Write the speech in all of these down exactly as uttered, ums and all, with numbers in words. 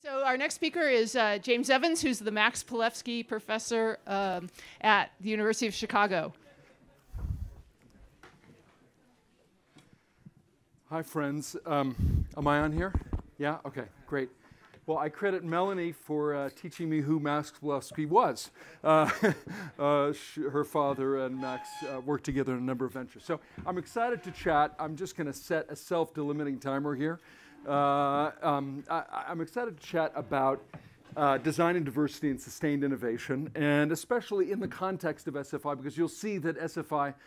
So our next speaker is uh, James Evans, who's the Max Palevsky Professor um, at the University of Chicago. Hi, friends. Um, am I on here? Yeah? Okay, great. Well, I credit Melanie for uh, teaching me who Max Palevsky was. Uh, uh, her father and Max uh, worked together in a number of ventures. So I'm excited to chat. I'm just going to set a self-delimiting timer here. Uh, um, I, I'm excited to chat about uh, design and diversity and sustained innovation, and especially in the context of S F I, because you'll see that S F I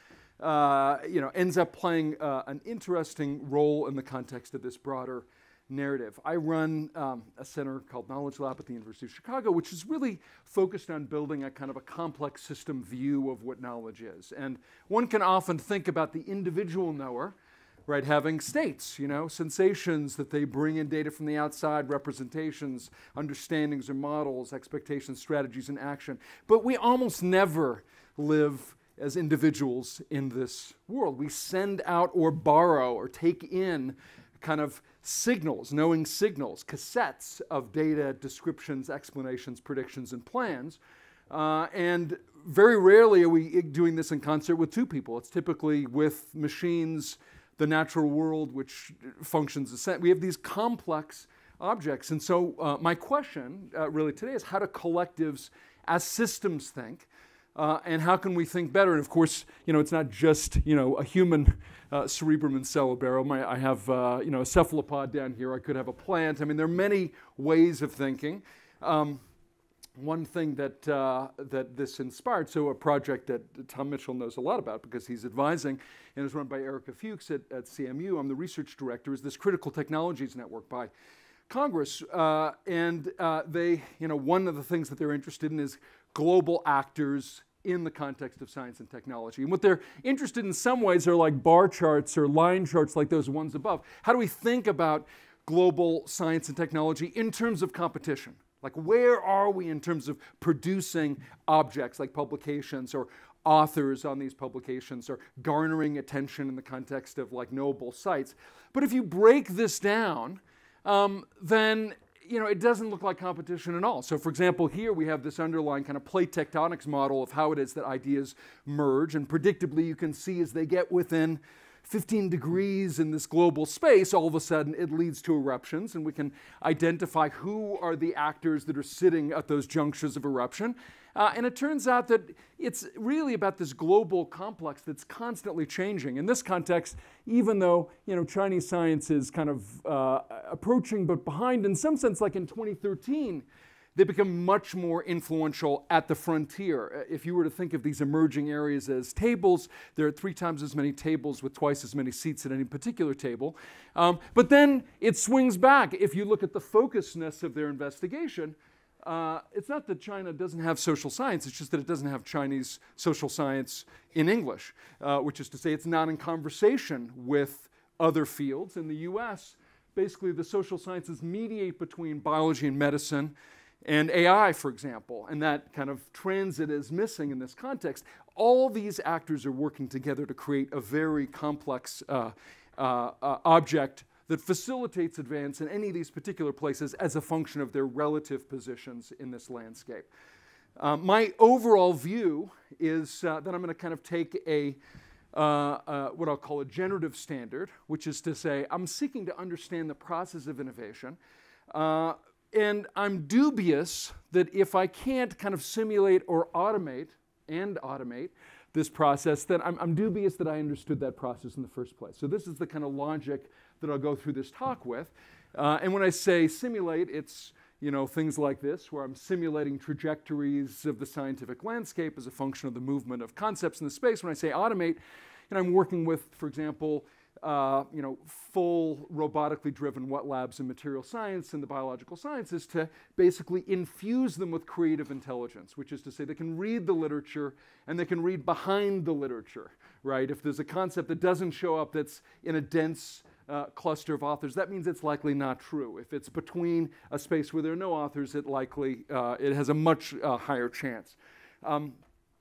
uh, you know, ends up playing uh, an interesting role in the context of this broader narrative. I run um, a center called Knowledge Lab at the University of Chicago, which is really focused on building a kind of a complex system view of what knowledge is. And one can often think about the individual knower, right, having states, you know, sensations that they bring in data from the outside, representations, understandings or models, expectations, strategies, and action. But we almost never live as individuals in this world. We send out or borrow or take in kind of signals, knowing signals, cassettes of data, descriptions, explanations, predictions, and plans. Uh, and very rarely are we doing this in concert with two people. It's typically with machines, the natural world, which functions as sen- we have these complex objects. And so uh, my question uh, really today is how do collectives as systems think, uh, and how can we think better? And of course, you know, it's not just, you know, a human uh, cerebrum and cerebellum. I, I have, uh, you know, a cephalopod down here. I could have a plant. I mean, there are many ways of thinking. Um, One thing that, uh, that this inspired, so a project that Tom Mitchell knows a lot about because he's advising and is run by Erica Fuchs at, at C M U. I'm the research director, is this Critical Technologies Network by Congress. Uh, and uh, they, you know, one of the things that they're interested in is global actors in the context of science and technology. And what they're interested in some ways are like bar charts or line charts like those ones above. How do we think about global science and technology in terms of competition? Like, where are we in terms of producing objects like publications or authors on these publications or garnering attention in the context of like knowable sites? But if you break this down, um, then you know, it doesn't look like competition at all. So for example, here we have this underlying kind of plate tectonics model of how it is that ideas merge, and predictably you can see as they get within fifteen degrees in this global space, all of a sudden it leads to eruptions, and we can identify who are the actors that are sitting at those junctures of eruption. Uh, and it turns out that it's really about this global complex that's constantly changing. In this context, even though, you know, Chinese science is kind of uh, approaching but behind, in some sense, like in twenty thirteen, they become much more influential at the frontier. If you were to think of these emerging areas as tables, there are three times as many tables with twice as many seats at any particular table. Um, but then it swings back. If you look at the focusedness of their investigation, uh, it's not that China doesn't have social science, it's just that it doesn't have Chinese social science in English, uh, which is to say it's not in conversation with other fields. In the U S, basically the social sciences mediate between biology and medicine and A I, for example, and that kind of transit is missing in this context. All these actors are working together to create a very complex uh, uh, uh, object that facilitates advance in any of these particular places as a function of their relative positions in this landscape. Uh, my overall view is uh, that I'm going to kind of take a uh, uh, what I'll call a generative standard, which is to say I'm seeking to understand the process of innovation. Uh, And I'm dubious that if I can't kind of simulate or automate and automate this process, then I'm, I'm dubious that I understood that process in the first place. So this is the kind of logic that I'll go through this talk with. Uh, and when I say simulate, it's, you know, things like this, where I'm simulating trajectories of the scientific landscape as a function of the movement of concepts in the space. When I say automate, and I'm working with, for example, Uh, you know, full robotically driven wet labs in material science and the biological sciences to basically infuse them with creative intelligence, which is to say they can read the literature and they can read behind the literature, right? If there's a concept that doesn't show up that's in a dense uh, cluster of authors, that means it's likely not true. If it's between a space where there are no authors, it likely, uh, it has a much uh, higher chance. Um,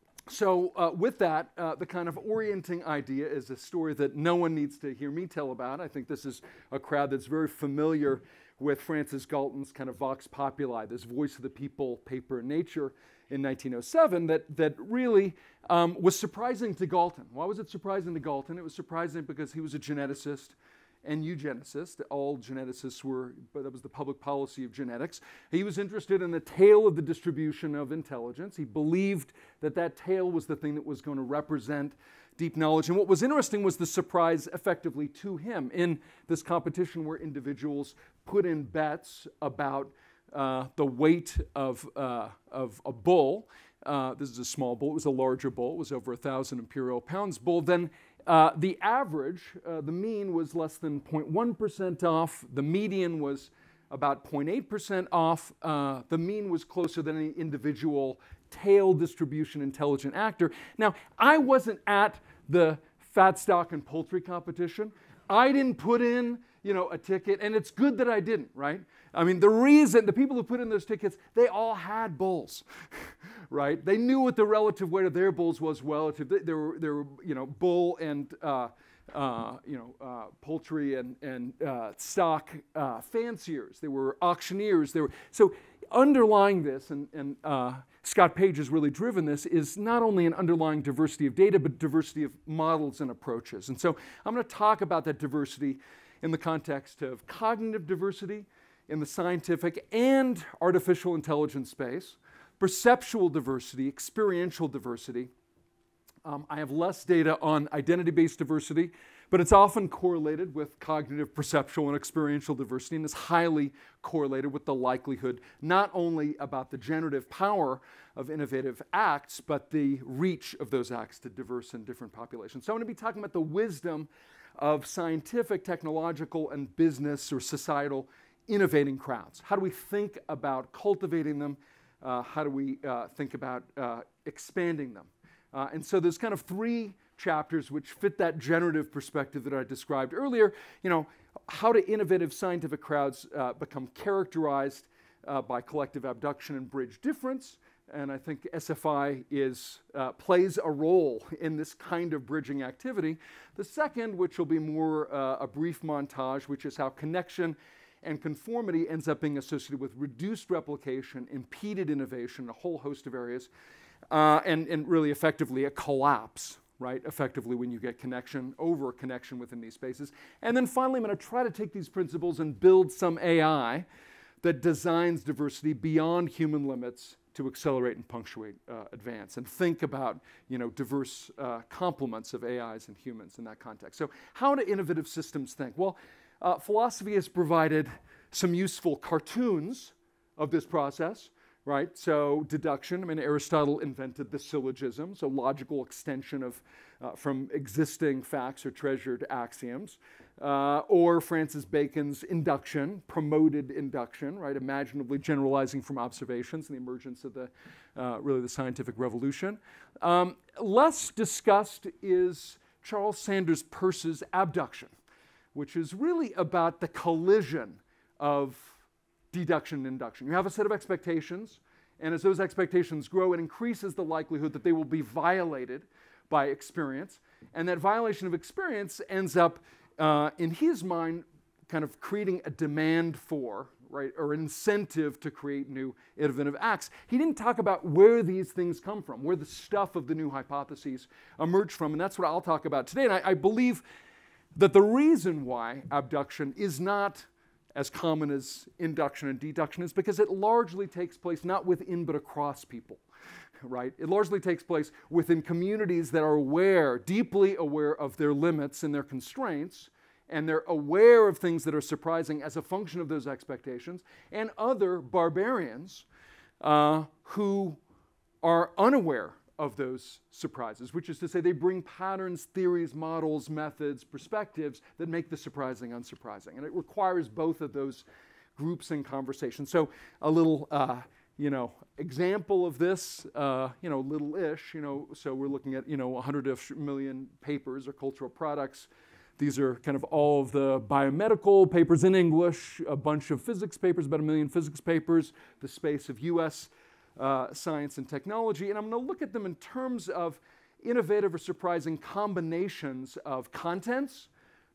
So uh, with that, uh, the kind of orienting idea is a story that no one needs to hear me tell about. I think this is a crowd that's very familiar with Francis Galton's kind of Vox Populi, this voice of the people paper in Nature in nineteen oh seven, that, that really um, was surprising to Galton. Why was it surprising to Galton? It was surprising because he was a geneticist and eugenicist. All geneticists were, but that was the public policy of genetics. He was interested in the tail of the distribution of intelligence. He believed that that tail was the thing that was going to represent deep knowledge. And what was interesting was the surprise effectively to him in this competition where individuals put in bets about uh, the weight of, uh, of a bull. Uh, this is a small bull. It was a larger bull. It was over a thousand imperial pounds bull. Then Uh, the average, uh, the mean was less than zero point one percent off. The median was about zero point eight percent off. Uh, the mean was closer than any individual tail distribution intelligent actor. Now, I wasn't at the fat stock and poultry competition. I didn't put in, you know, a ticket, and it's good that I didn't, right? I mean, the reason, the people who put in those tickets, they all had bulls, right? They knew what the relative weight of their bulls was relative. They, they, were, they were, you know, bull and, uh, uh, you know, uh, poultry and, and uh, stock uh, fanciers. They were auctioneers. They were, so underlying this, and, and uh, Scott Page has really driven this, is not only an underlying diversity of data, but diversity of models and approaches. And so I'm going to talk about that diversity in the context of cognitive diversity in the scientific and artificial intelligence space, perceptual diversity, experiential diversity. Um, I have less data on identity-based diversity, but it's often correlated with cognitive, perceptual, and experiential diversity, and is highly correlated with the likelihood not only about the generative power of innovative acts, but the reach of those acts to diverse and different populations. So I'm going to be talking about the wisdom of scientific, technological, and business or societal innovating crowds. How do we think about cultivating them? Uh, how do we uh, think about uh, expanding them? Uh, and so there's kind of three chapters which fit that generative perspective that I described earlier. You know, how do innovative scientific crowds uh, become characterized uh, by collective abduction and bridge difference? And I think S F I is, uh, plays a role in this kind of bridging activity. The second, which will be more uh, a brief montage, which is how connection and conformity ends up being associated with reduced replication, impeded innovation, a whole host of areas, uh, and, and really effectively a collapse, right? Effectively when you get connection, over connection within these spaces. And then finally, I'm going to try to take these principles and build some A I that designs diversity beyond human limits to accelerate and punctuate uh, advance, and think about, you know, diverse uh, complements of A Is and humans in that context. So how do innovative systems think? Well, Uh, philosophy has provided some useful cartoons of this process, right? So deduction, I mean, Aristotle invented the syllogism, so logical extension of uh, from existing facts or treasured axioms, uh, or Francis Bacon's induction, promoted induction, right? Imaginably generalizing from observations and the emergence of the, uh, really the scientific revolution. Um, less discussed is Charles Sanders Peirce's abduction, which is really about the collision of deduction and induction. You have a set of expectations, and as those expectations grow, it increases the likelihood that they will be violated by experience. And that violation of experience ends up, uh, in his mind, kind of creating a demand for, right, or incentive to create new innovative acts. He didn't talk about where these things come from, where the stuff of the new hypotheses emerge from, and that's what I'll talk about today. And I, I believe that the reason why abduction is not as common as induction and deduction is because it largely takes place not within but across people, right? It largely takes place within communities that are aware, deeply aware of their limits and their constraints, and they're aware of things that are surprising as a function of those expectations, and other barbarians uh, who are unaware of those surprises, which is to say they bring patterns, theories, models, methods, perspectives that make the surprising unsurprising. And it requires both of those groups in conversation. So a little, uh, you know, example of this, uh, you know, little-ish, you know, so we're looking at, you know, one hundred million papers or cultural products. These are kind of all of the biomedical papers in English, a bunch of physics papers, about a million physics papers, the space of U S Uh, science and technology, and I'm going to look at them in terms of innovative or surprising combinations of contents,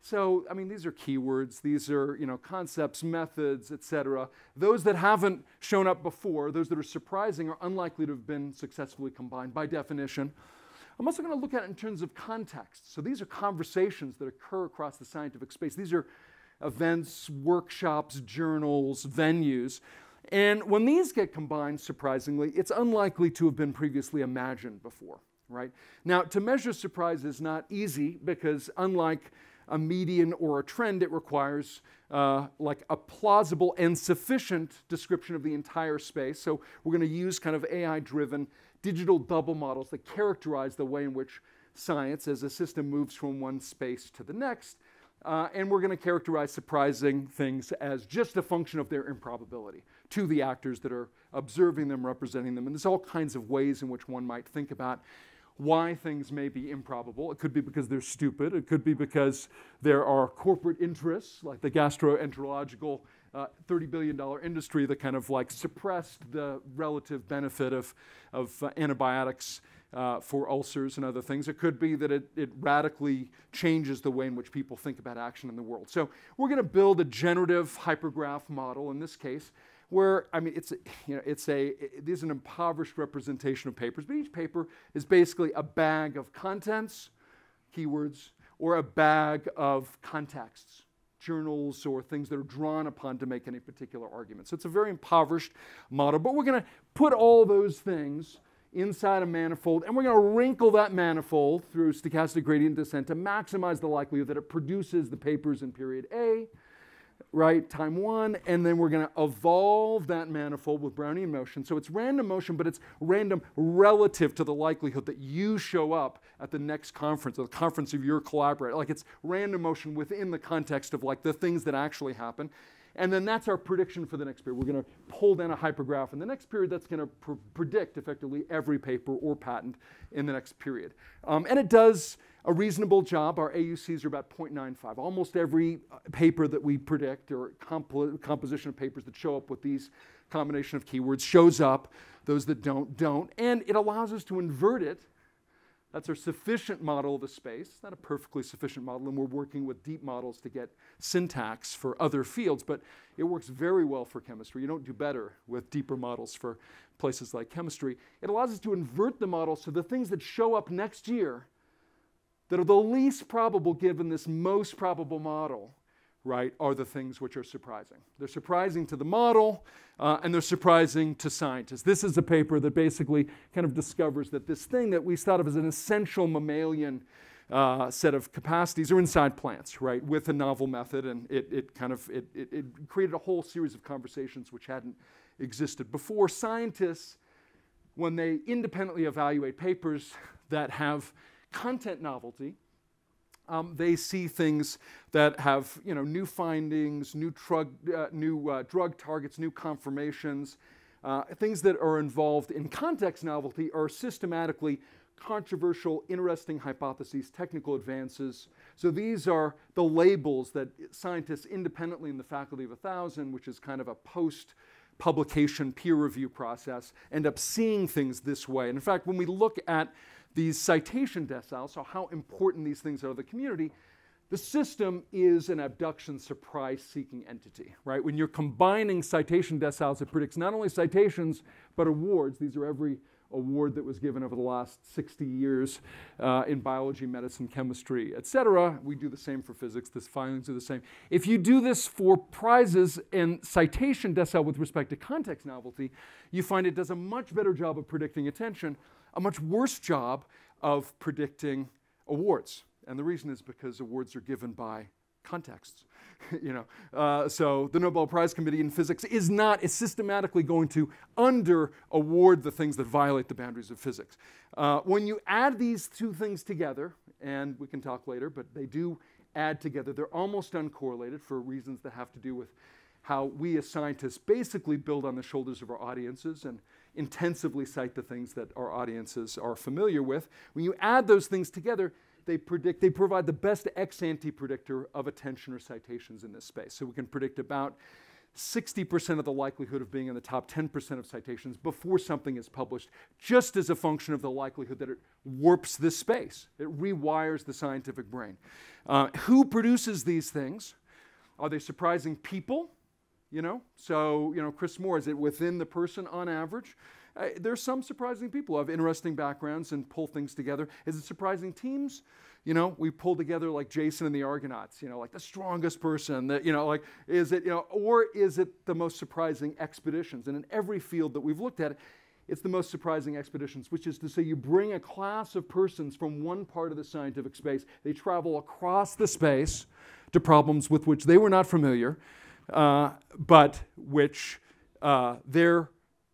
So, I mean, these are keywords, these are, you know, concepts, methods, et cetera. Those that haven't shown up before, those that are surprising, are unlikely to have been successfully combined by definition. I'm also going to look at it in terms of context. So these are conversations that occur across the scientific space. These are events, workshops, journals, venues. And when these get combined, surprisingly, it's unlikely to have been previously imagined before, right? Now, to measure surprise is not easy because unlike a median or a trend, it requires uh, like a plausible and sufficient description of the entire space. So we're going to use kind of A I-driven digital double models that characterize the way in which science as a system moves from one space to the next. Uh, and we're going to characterize surprising things as just a function of their improbability to the actors that are observing them, representing them. And there's all kinds of ways in which one might think about why things may be improbable. It could be because they're stupid. It could be because there are corporate interests, like the gastroenterological uh, thirty billion dollar industry that kind of like suppressed the relative benefit of, of uh, antibiotics uh, for ulcers and other things. It could be that it, it radically changes the way in which people think about action in the world. So we're going to build a generative hypergraph model in this case, where, I mean, it's, you know, it's a, it is an impoverished representation of papers, but each paper is basically a bag of contents, keywords, or a bag of contexts, journals or things that are drawn upon to make any particular argument. So it's a very impoverished model, but we're going to put all those things inside a manifold, and we're going to wrinkle that manifold through stochastic gradient descent to maximize the likelihood that it produces the papers in period A, right, time one, and then we're going to evolve that manifold with Brownian motion. So it's random motion, but it's random relative to the likelihood that you show up at the next conference, or the conference of your collaborator. Like it's random motion within the context of like the things that actually happen. And then that's our prediction for the next period. We're going to pull down a hypergraph in the next period that's going to pr predict effectively every paper or patent in the next period. Um, and it does a reasonable job. Our A U Cs are about zero point nine five. Almost every paper that we predict or comp composition of papers that show up with these combination of keywords shows up. Those that don't, don't. And it allows us to invert it. That's our sufficient model of the space. It's not a perfectly sufficient model, and we're working with deep models to get syntax for other fields, but it works very well for chemistry. You don't do better with deeper models for places like chemistry. It allows us to invert the model so the things that show up next year that are the least probable given this most probable model, right, are the things which are surprising. They're surprising to the model, uh, and they're surprising to scientists. This is a paper that basically kind of discovers that this thing that we thought of as an essential mammalian uh, set of capacities are inside plants, right, with a novel method, and it, it kind of, it, it, it created a whole series of conversations which hadn't existed before. Scientists, when they independently evaluate papers that have content novelty, Um, they see things that have, you know, new findings, new drug, uh, new uh, drug targets, new conformations, uh, things that are involved in context novelty are systematically controversial, interesting hypotheses, technical advances. So these are the labels that scientists independently in the faculty of a thousand, which is kind of a post-publication peer review process, end up seeing things this way. And in fact, when we look at these citation deciles, so how important these things are to the community, the system is an abduction surprise-seeking entity, right? When you're combining citation deciles, it predicts not only citations, but awards. These are every award that was given over the last sixty years uh, in biology, medicine, chemistry, et cetera. We do the same for physics. The findings are the same. If you do this for prizes and citation decile with respect to context novelty, you find it does a much better job of predicting attention, a much worse job of predicting awards. And the reason is because awards are given by contexts. you know, uh, so the Nobel Prize Committee in Physics is not, is systematically going to under-award the things that violate the boundaries of physics. Uh, when you add these two things together, and we can talk later, but they do add together, they're almost uncorrelated for reasons that have to do with how we as scientists basically build on the shoulders of our audiences and intensively cite the things that our audiences are familiar with. When you add those things together, they predict, they provide the best ex-ante predictor of attention or citations in this space. So we can predict about sixty percent of the likelihood of being in the top ten percent of citations before something is published, just as a function of the likelihood that it warps this space. It rewires the scientific brain. Uh, who produces these things? Are they surprising people? You know, so, you know, Chris Moore, is it within the person on average? Uh, there's some surprising people who have interesting backgrounds and pull things together. Is it surprising teams? You know, we pull together like Jason and the Argonauts, you know, like the strongest person that, you know, like, is it, you know, or is it the most surprising expeditions? And in every field that we've looked at, it's the most surprising expeditions, which is to say you bring a class of persons from one part of the scientific space, they travel across the space to problems with which they were not familiar, uh, but which uh, their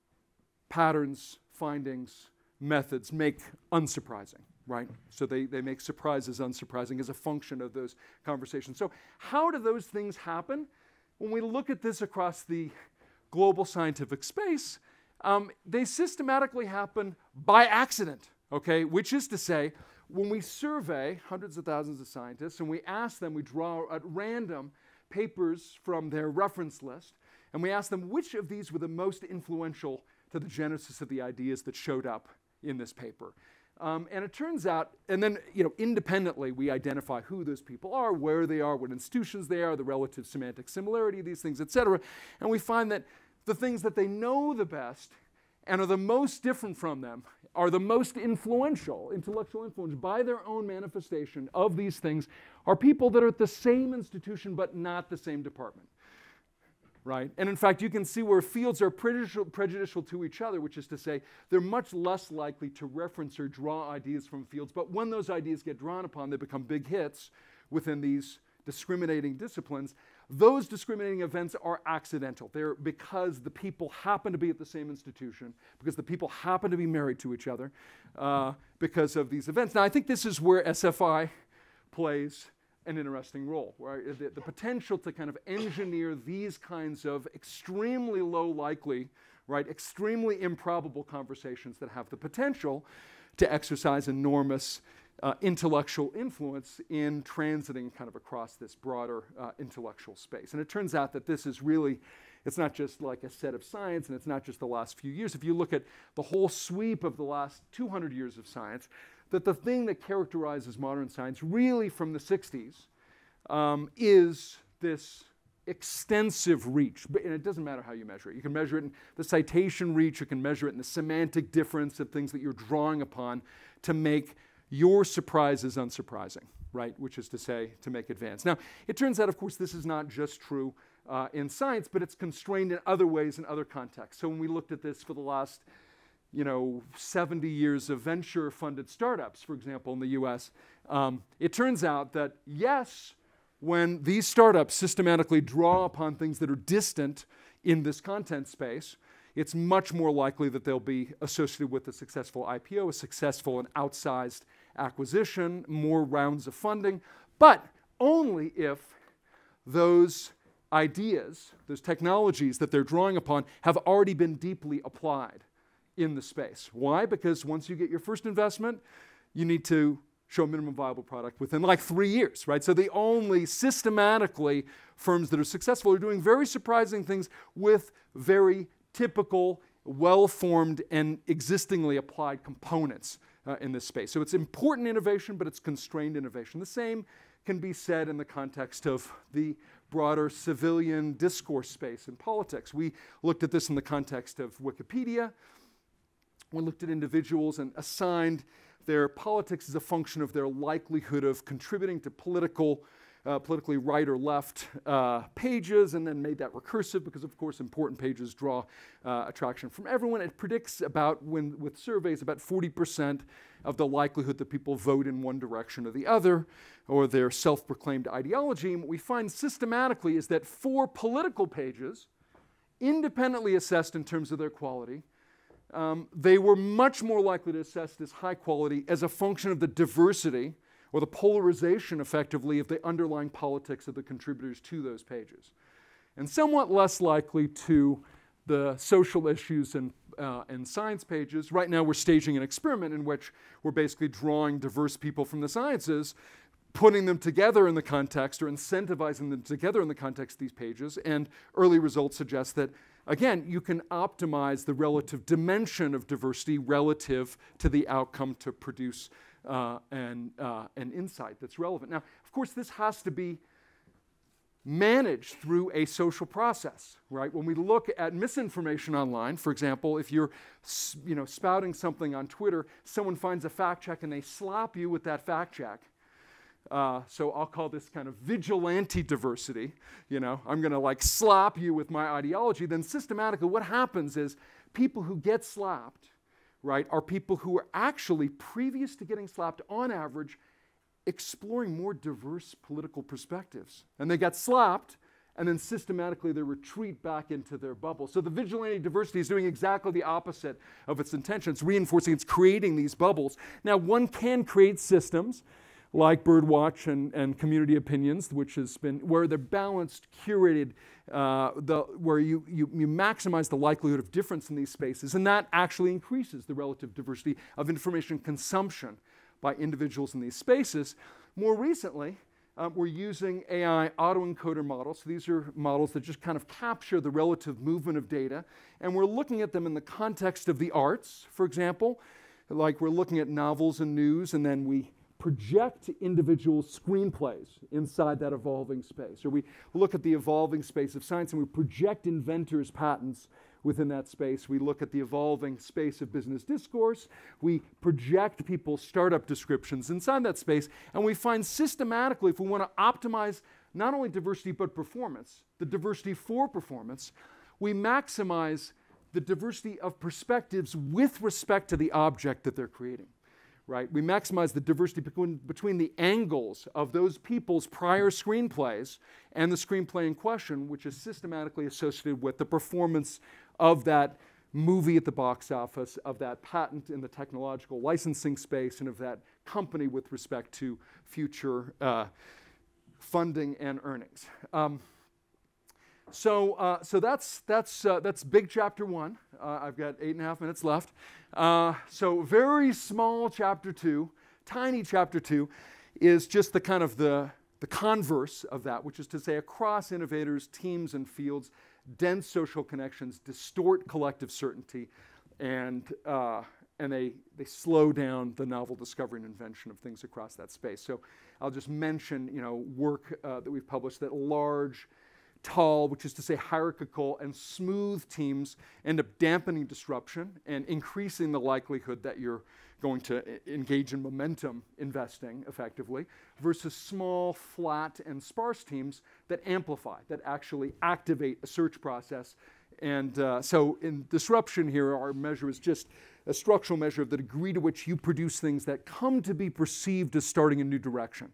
patterns, findings, methods make unsurprising. Right? So they, they make surprises unsurprising as a function of those conversations. So how do those things happen? When we look at this across the global scientific space, um, they systematically happen by accident, okay? Which is to say, when we survey hundreds of thousands of scientists and we ask them, we draw at random papers from their reference list, and we ask them which of these were the most influential to the genesis of the ideas that showed up in this paper. Um, and it turns out, and then, you know, independently we identify who those people are, where they are, what institutions they are, the relative semantic similarity of these things, et cetera. And we find that the things that they know the best and are the most different from them are the most influential, intellectual influence by their own manifestation of these things are people that are at the same institution but not the same department. Right? And in fact, you can see where fields are prejudicial, prejudicial to each other, which is to say they're much less likely to reference or draw ideas from fields, but when those ideas get drawn upon, they become big hits within these discriminating disciplines. Those discriminating events are accidental. They're because the people happen to be at the same institution, because the people happen to be married to each other, uh, because of these events. Now, I think this is where S F I plays an interesting role, right? The, the potential to kind of engineer these kinds of extremely low likely, right, extremely improbable conversations that have the potential to exercise enormous uh, intellectual influence in transiting kind of across this broader uh, intellectual space. And it turns out that this is really, it's not just like a set of science, and it's not just the last few years. If you look at the whole sweep of the last two hundred years of science, that the thing that characterizes modern science really from the sixties um, is this extensive reach. But, and it doesn't matter how you measure it. You can measure it in the citation reach, you can measure it in the semantic difference of things that you're drawing upon to make your surprises unsurprising, right? Which is to say, to make advance. Now, it turns out, of course, this is not just true uh, in science, but it's constrained in other ways, in other contexts. So when we looked at this for the last you know, seventy years of venture-funded startups, for example, in the U S, um, it turns out that, yes, when these startups systematically draw upon things that are distant in this content space, it's much more likely that they'll be associated with a successful I P O, a successful and outsized acquisition, more rounds of funding, but only if those ideas, those technologies that they're drawing upon have already been deeply applied in the space. Why? Because once you get your first investment, you need to show a minimum viable product within like three years, right? So the only systematically firms that are successful are doing very surprising things with very typical, well-formed, and existingly applied components uh, in this space. So it's important innovation, but it's constrained innovation. The same can be said in the context of the broader civilian discourse space in politics. We looked at this in the context of Wikipedia. We looked at individuals and assigned their politics as a function of their likelihood of contributing to political, uh, politically right or left uh, pages, and then made that recursive because, of course, important pages draw uh, attraction from everyone. It predicts about, when with surveys, about forty percent of the likelihood that people vote in one direction or the other, or their self-proclaimed ideology. And what we find systematically is that for political pages, independently assessed in terms of their quality, Um, they were much more likely to assess as high quality as a function of the diversity or the polarization, effectively, of the underlying politics of the contributors to those pages. And somewhat less likely to the social issues and, uh, and science pages. Right now we're staging an experiment in which we're basically drawing diverse people from the sciences, putting them together in the context or incentivizing them together in the context of these pages. And early results suggest that, again, you can optimize the relative dimension of diversity relative to the outcome to produce uh, an, uh, an insight that's relevant. Now, of course, this has to be managed through a social process, right? When we look at misinformation online, for example, if you're you know, spouting something on Twitter, someone finds a fact check and they slap you with that fact check. Uh, so I'll call this kind of vigilante diversity. You know, I'm going to like slap you with my ideology. Then systematically what happens is people who get slapped, right, are people who are actually, previous to getting slapped, on average, exploring more diverse political perspectives. And they got slapped, and then systematically they retreat back into their bubble. So the vigilante diversity is doing exactly the opposite of its intention. It's reinforcing, it's creating these bubbles. Now, one can create systems like Birdwatch and, and Community Opinions, which has been, where they're balanced, curated, uh, the, where you, you, you maximize the likelihood of difference in these spaces, and that actually increases the relative diversity of information consumption by individuals in these spaces. More recently, uh, we're using A I autoencoder models. So these are models that just kind of capture the relative movement of data, and we're looking at them in the context of the arts, for example, like we're looking at novels and news, and then we project individual screenplays inside that evolving space. Or we look at the evolving space of science and we project inventors' patents within that space. We look at the evolving space of business discourse. We project people's startup descriptions inside that space. And we find systematically, if we want to optimize not only diversity but performance, the diversity for performance, we maximize the diversity of perspectives with respect to the object that they're creating. Right? We maximize the diversity between, between the angles of those people's prior screenplays and the screenplay in question, which is systematically associated with the performance of that movie at the box office, of that patent in the technological licensing space, and of that company with respect to future uh, funding and earnings. Um, So, uh, so that's, that's, uh, that's big chapter one. Uh, I've got eight and a half minutes left. Uh, so very small chapter two, tiny chapter two, is just the kind of the, the converse of that, which is to say across innovators, teams, and fields, dense social connections distort collective certainty, and, uh, and they, they slow down the novel discovery and invention of things across that space. So I'll just mention, you know, work uh, that we've published that large, tall, which is to say hierarchical and smooth teams end up dampening disruption and increasing the likelihood that you're going to engage in momentum investing effectively, versus small, flat, and sparse teams that amplify, that actually activate a search process. And uh, so in disruption here, our measure is just a structural measure of the degree to which you produce things that come to be perceived as starting a new direction,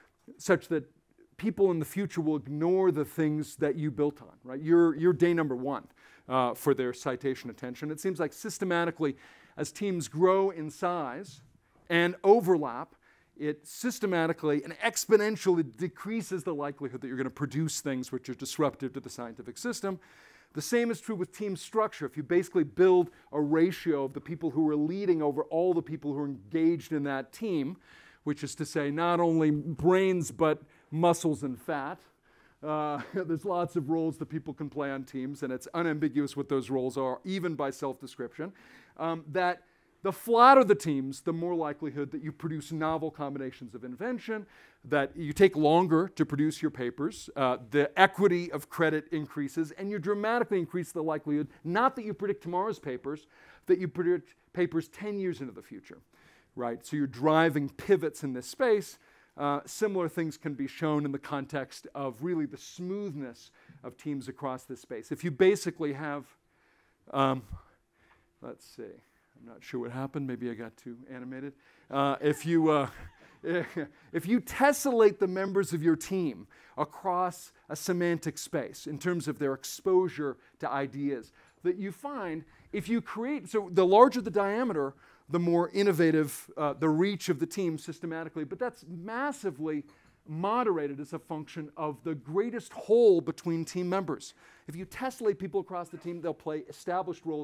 such that people in the future will ignore the things that you built on, right? You're, you're day number one uh, for their citation attention. It seems like systematically, as teams grow in size and overlap, it systematically and exponentially decreases the likelihood that you're going to produce things which are disruptive to the scientific system. The same is true with team structure. If you basically build a ratio of the people who are leading over all the people who are engaged in that team, which is to say not only brains but muscles and fat. Uh, there's lots of roles that people can play on teams, and it's unambiguous what those roles are, even by self-description. Um, that the flatter the teams, the more likelihood that you produce novel combinations of invention, that you take longer to produce your papers, uh, the equity of credit increases, and you dramatically increase the likelihood, not that you predict tomorrow's papers, that you predict papers ten years into the future, right? So you're driving pivots in this space. Uh, similar things can be shown in the context of really the smoothness of teams across this space. If you basically have, um, let's see, I'm not sure what happened. Maybe I got too animated. Uh, if you uh, if you tessellate the members of your team across a semantic space in terms of their exposure to ideas, that you find if you create, so the larger the diameter, the more innovative uh, the reach of the team systematically, but that's massively moderated as a function of the greatest whole between team members. If you tessellate people across the team, they'll play established roles,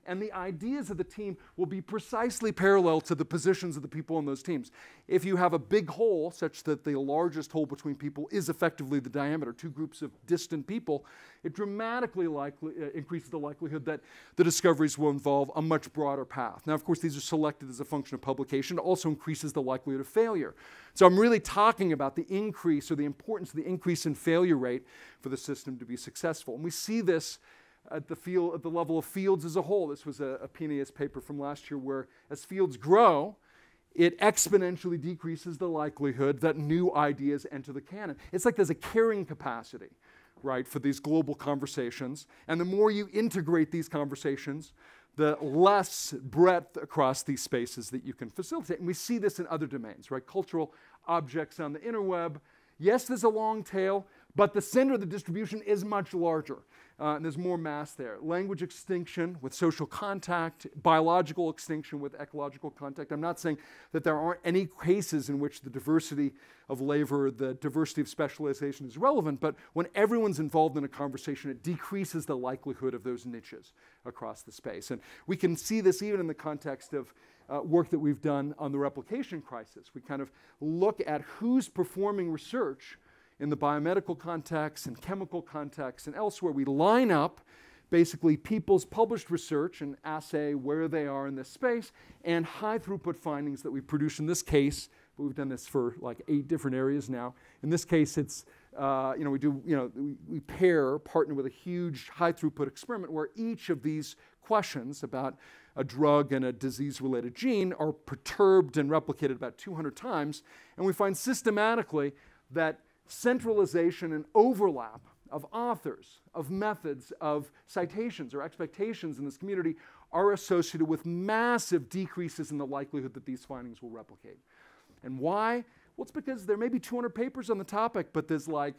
and the ideas of the team will be precisely parallel to the positions of the people on those teams. If you have a big hole, such that the largest hole between people is effectively the diameter, two groups of distant people, it dramatically likely, uh, increases the likelihood that the discoveries will involve a much broader path. Now, of course, these are selected as a function of publication. It also increases the likelihood of failure. So I'm really talking about the increase or the importance of the increase in failure rate for the system to be successful. And we see this at the, field, at the level of fields as a whole. This was a, a P N A S paper from last year where as fields grow, it exponentially decreases the likelihood that new ideas enter the canon. It's like there's a carrying capacity, right, for these global conversations. And the more you integrate these conversations, the less breadth across these spaces that you can facilitate. And we see this in other domains, right? Cultural objects on the interweb. Yes, there's a long tail, but the center of the distribution is much larger. Uh, and there's more mass there. Language extinction with social contact, biological extinction with ecological contact. I'm not saying that there aren't any cases in which the diversity of labor, the diversity of specialization is relevant, but when everyone's involved in a conversation, it decreases the likelihood of those niches across the space. And we can see this even in the context of uh, work that we've done on the replication crisis. We kind of look at who's performing research in the biomedical context and chemical context and elsewhere. We line up basically people's published research and assay where they are in this space and high throughput findings that we produce in this case. But we've done this for like eight different areas now. In this case, it's, uh, you know, we do, you know, we, we pair, partner with a huge high throughput experiment where each of these questions about a drug and a disease-related gene are perturbed and replicated about two hundred times. And we find systematically that centralization and overlap of authors, of methods, of citations or expectations in this community are associated with massive decreases in the likelihood that these findings will replicate. And why? Well, it's because there may be two hundred papers on the topic, but there's like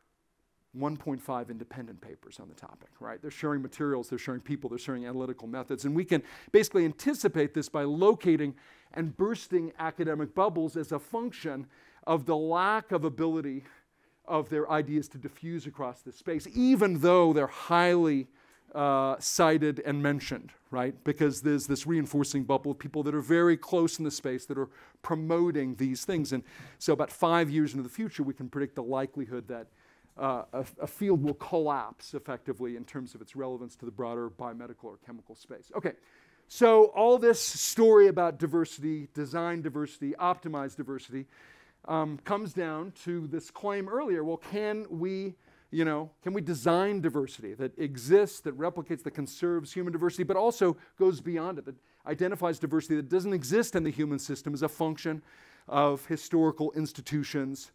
one point five independent papers on the topic, right? They're sharing materials, they're sharing people, they're sharing analytical methods, and we can basically anticipate this by locating and bursting academic bubbles as a function of the lack of ability of their ideas to diffuse across this space, even though they're highly uh, cited and mentioned, right? Because there's this reinforcing bubble of people that are very close in the space that are promoting these things. And so about five years into the future, we can predict the likelihood that uh, a, a field will collapse effectively in terms of its relevance to the broader biomedical or chemical space. Okay, so all this story about diversity, design diversity, optimized diversity, Um, comes down to this claim earlier. Well, can we, you know, can we design diversity that exists, that replicates, that conserves human diversity, but also goes beyond it, that identifies diversity that doesn't exist in the human system as a function of historical institutions?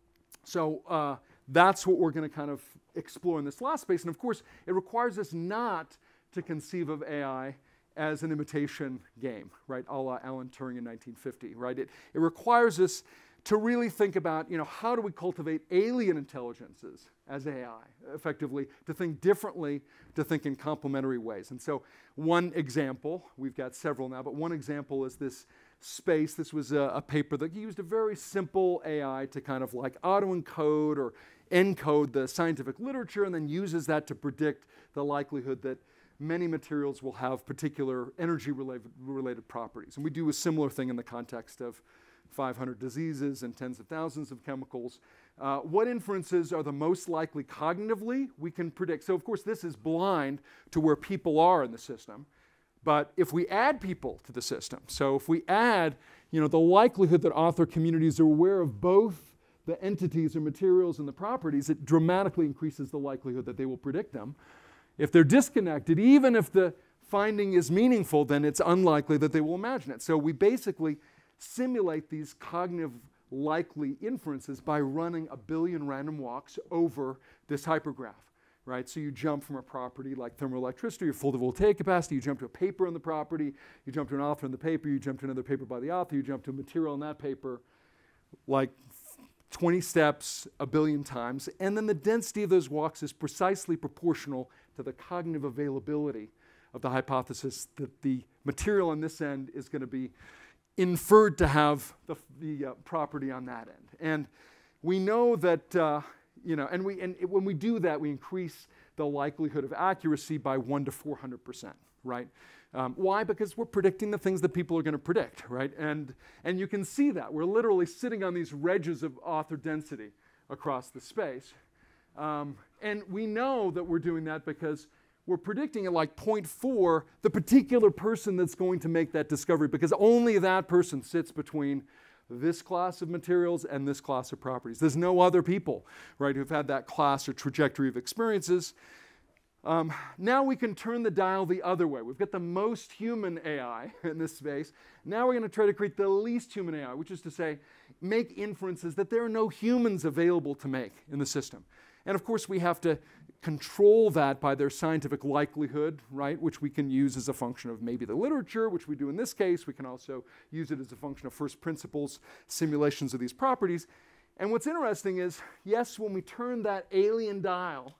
So uh, that's what we're going to kind of explore in this last space. And of course, it requires us not to conceive of A I as an imitation game, right, a la Alan Turing in nineteen fifty, right? It, it requires us to really think about, you know, how do we cultivate alien intelligences as A I, effectively, to think differently, to think in complementary ways. And so one example, we've got several now, but one example is this space. This was a, a paper that used a very simple A I to kind of like auto-encode or encode the scientific literature and then uses that to predict the likelihood that many materials will have particular energy-related related properties. And we do a similar thing in the context of five hundred diseases and tens of thousands of chemicals. Uh, what inferences are the most likely cognitively? We can predict. So, of course, this is blind to where people are in the system. But if we add people to the system, so if we add, you know, the likelihood that author communities are aware of both the entities or materials and the properties, it dramatically increases the likelihood that they will predict them. If they're disconnected, even if the finding is meaningful, then it's unlikely that they will imagine it. So we basically simulate these cognitive likely inferences by running a billion random walks over this hypergraph, right? So you jump from a property like thermoelectricity or photovoltaic capacity, you jump to a paper on the property, you jump to an author in the paper, you jump to another paper by the author, you jump to a material in that paper, like twenty steps a billion times, and then the density of those walks is precisely proportional to the cognitive availability of the hypothesis that the material on this end is going to be inferred to have the, the uh, property on that end. And we know that, uh, you know, and, we, and it, when we do that, we increase the likelihood of accuracy by one to four hundred percent, right? Um, why? Because we're predicting the things that people are going to predict, right? And, and you can see that. We're literally sitting on these wedges of author density across the space. Um, and we know that we're doing that because we're predicting at like zero point four the particular person that's going to make that discovery, because only that person sits between this class of materials and this class of properties. There's no other people, right, who've had that class or trajectory of experiences. Um, now we can turn the dial the other way. We've got the most human A I in this space. Now we're going to try to create the least human A I, which is to say, make inferences that there are no humans available to make in the system. And of course, we have to control that by their scientific likelihood, right, which we can use as a function of maybe the literature, which we do in this case. We can also use it as a function of first principles simulations of these properties. And what's interesting is, yes, when we turn that alien dial,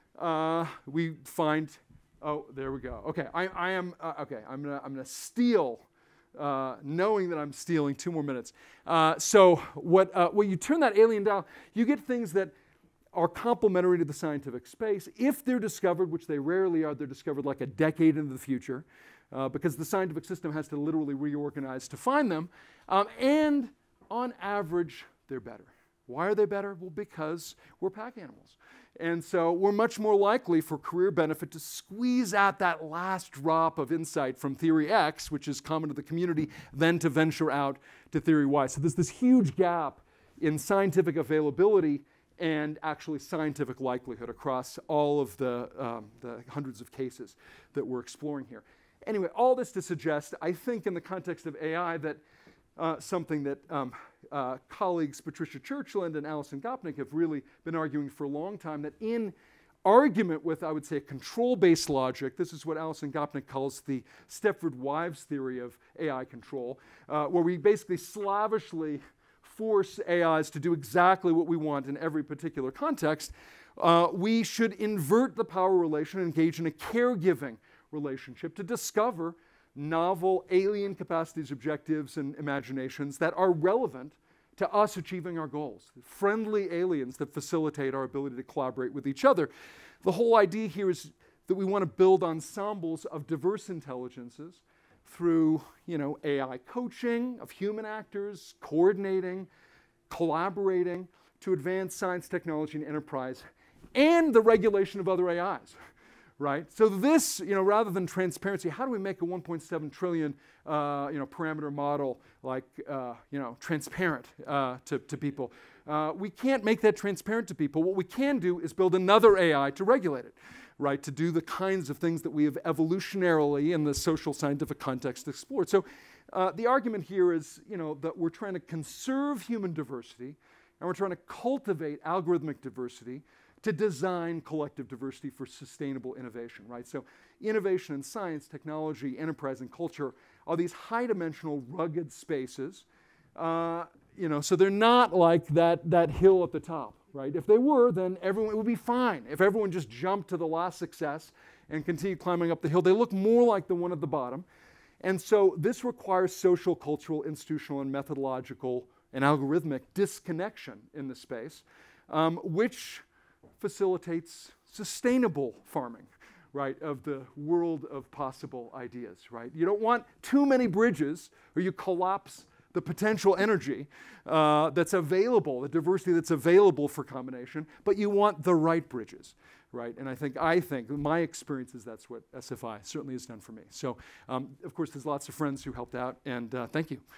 Uh, we find, oh, there we go. Okay, I, I am, uh, okay, I'm gonna, I'm gonna steal, uh, knowing that I'm stealing two more minutes. Uh, so what, uh, when you turn that alien dial, you get things that are complementary to the scientific space. If they're discovered, which they rarely are, they're discovered like a decade into the future, uh, because the scientific system has to literally reorganize to find them. Um, and on average, they're better. Why are they better? Well, because we're pack animals. And so we're much more likely for career benefit to squeeze out that last drop of insight from theory X, which is common to the community, than to venture out to theory Y. So there's this huge gap in scientific availability and actually scientific likelihood across all of the, um, the hundreds of cases that we're exploring here. Anyway, all this to suggest, I think in the context of A I, that Uh, something that um, uh, colleagues Patricia Churchland and Alison Gopnik have really been arguing for a long time, that in argument with, I would say, a control-based logic, this is what Alison Gopnik calls the Stepford-Wives theory of A I control, uh, where we basically slavishly force A Is to do exactly what we want in every particular context. Uh, we should invert the power relation and engage in a caregiving relationship to discover novel alien capacities, objectives, and imaginations that are relevant to us achieving our goals. Friendly aliens that facilitate our ability to collaborate with each other. The whole idea here is that we want to build ensembles of diverse intelligences through, you know, A I coaching of human actors, coordinating, collaborating to advance science, technology, and enterprise, and the regulation of other A Is. Right? So this, you know, rather than transparency, how do we make a one point seven trillion, uh, you know, parameter model like, uh, you know, transparent uh, to, to people? Uh, we can't make that transparent to people. What we can do is build another A I to regulate it, right? To do the kinds of things that we have evolutionarily in the social scientific context explored. So uh, the argument here is, you know, that we're trying to conserve human diversity and we're trying to cultivate algorithmic diversity to design collective diversity for sustainable innovation, right? So innovation in science, technology, enterprise, and culture are these high-dimensional, rugged spaces. Uh, you know, so they're not like that, that hill at the top, right? If they were, then everyone, it would be fine. If everyone just jumped to the last success and continued climbing up the hill, they look more like the one at the bottom. And so this requires social, cultural, institutional, and methodological and algorithmic disconnection in the space, um, which facilitates sustainable farming, right, of the world of possible ideas, right? You don't want too many bridges or you collapse the potential energy uh, that's available, the diversity that's available for combination, but you want the right bridges, right? And I think, I think, my experience is that's what S F I certainly has done for me. So, um, of course, there's lots of friends who helped out, and uh, thank you.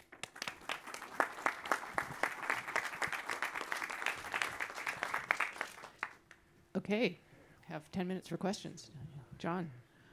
Okay, have ten minutes for questions. John.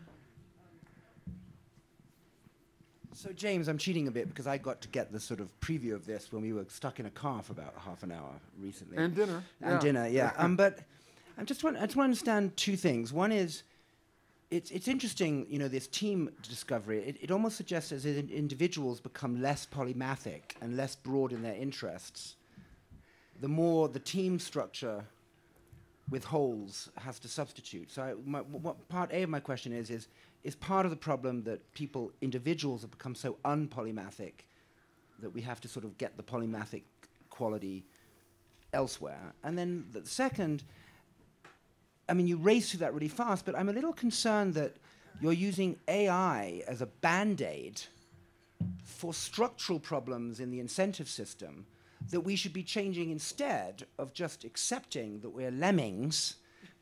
So James, I'm cheating a bit because I got to get the sort of preview of this when we were stuck in a car for about half an hour recently. And dinner. And yeah. dinner, yeah. um, but I just want I just want to understand two things. One is, it's it's interesting, you know, this team discovery. It, it almost suggests as in individuals become less polymathic and less broad in their interests, the more the team structure with holes has to substitute. So I, my, what part A of my question is, is, is part of the problem that people, individuals have become so unpolymathic that we have to sort of get the polymathic quality elsewhere? And then the second, I mean, you race through that really fast, but I'm a little concerned that you're using A I as a band-aid for structural problems in the incentive system that we should be changing instead of just accepting that we're lemmings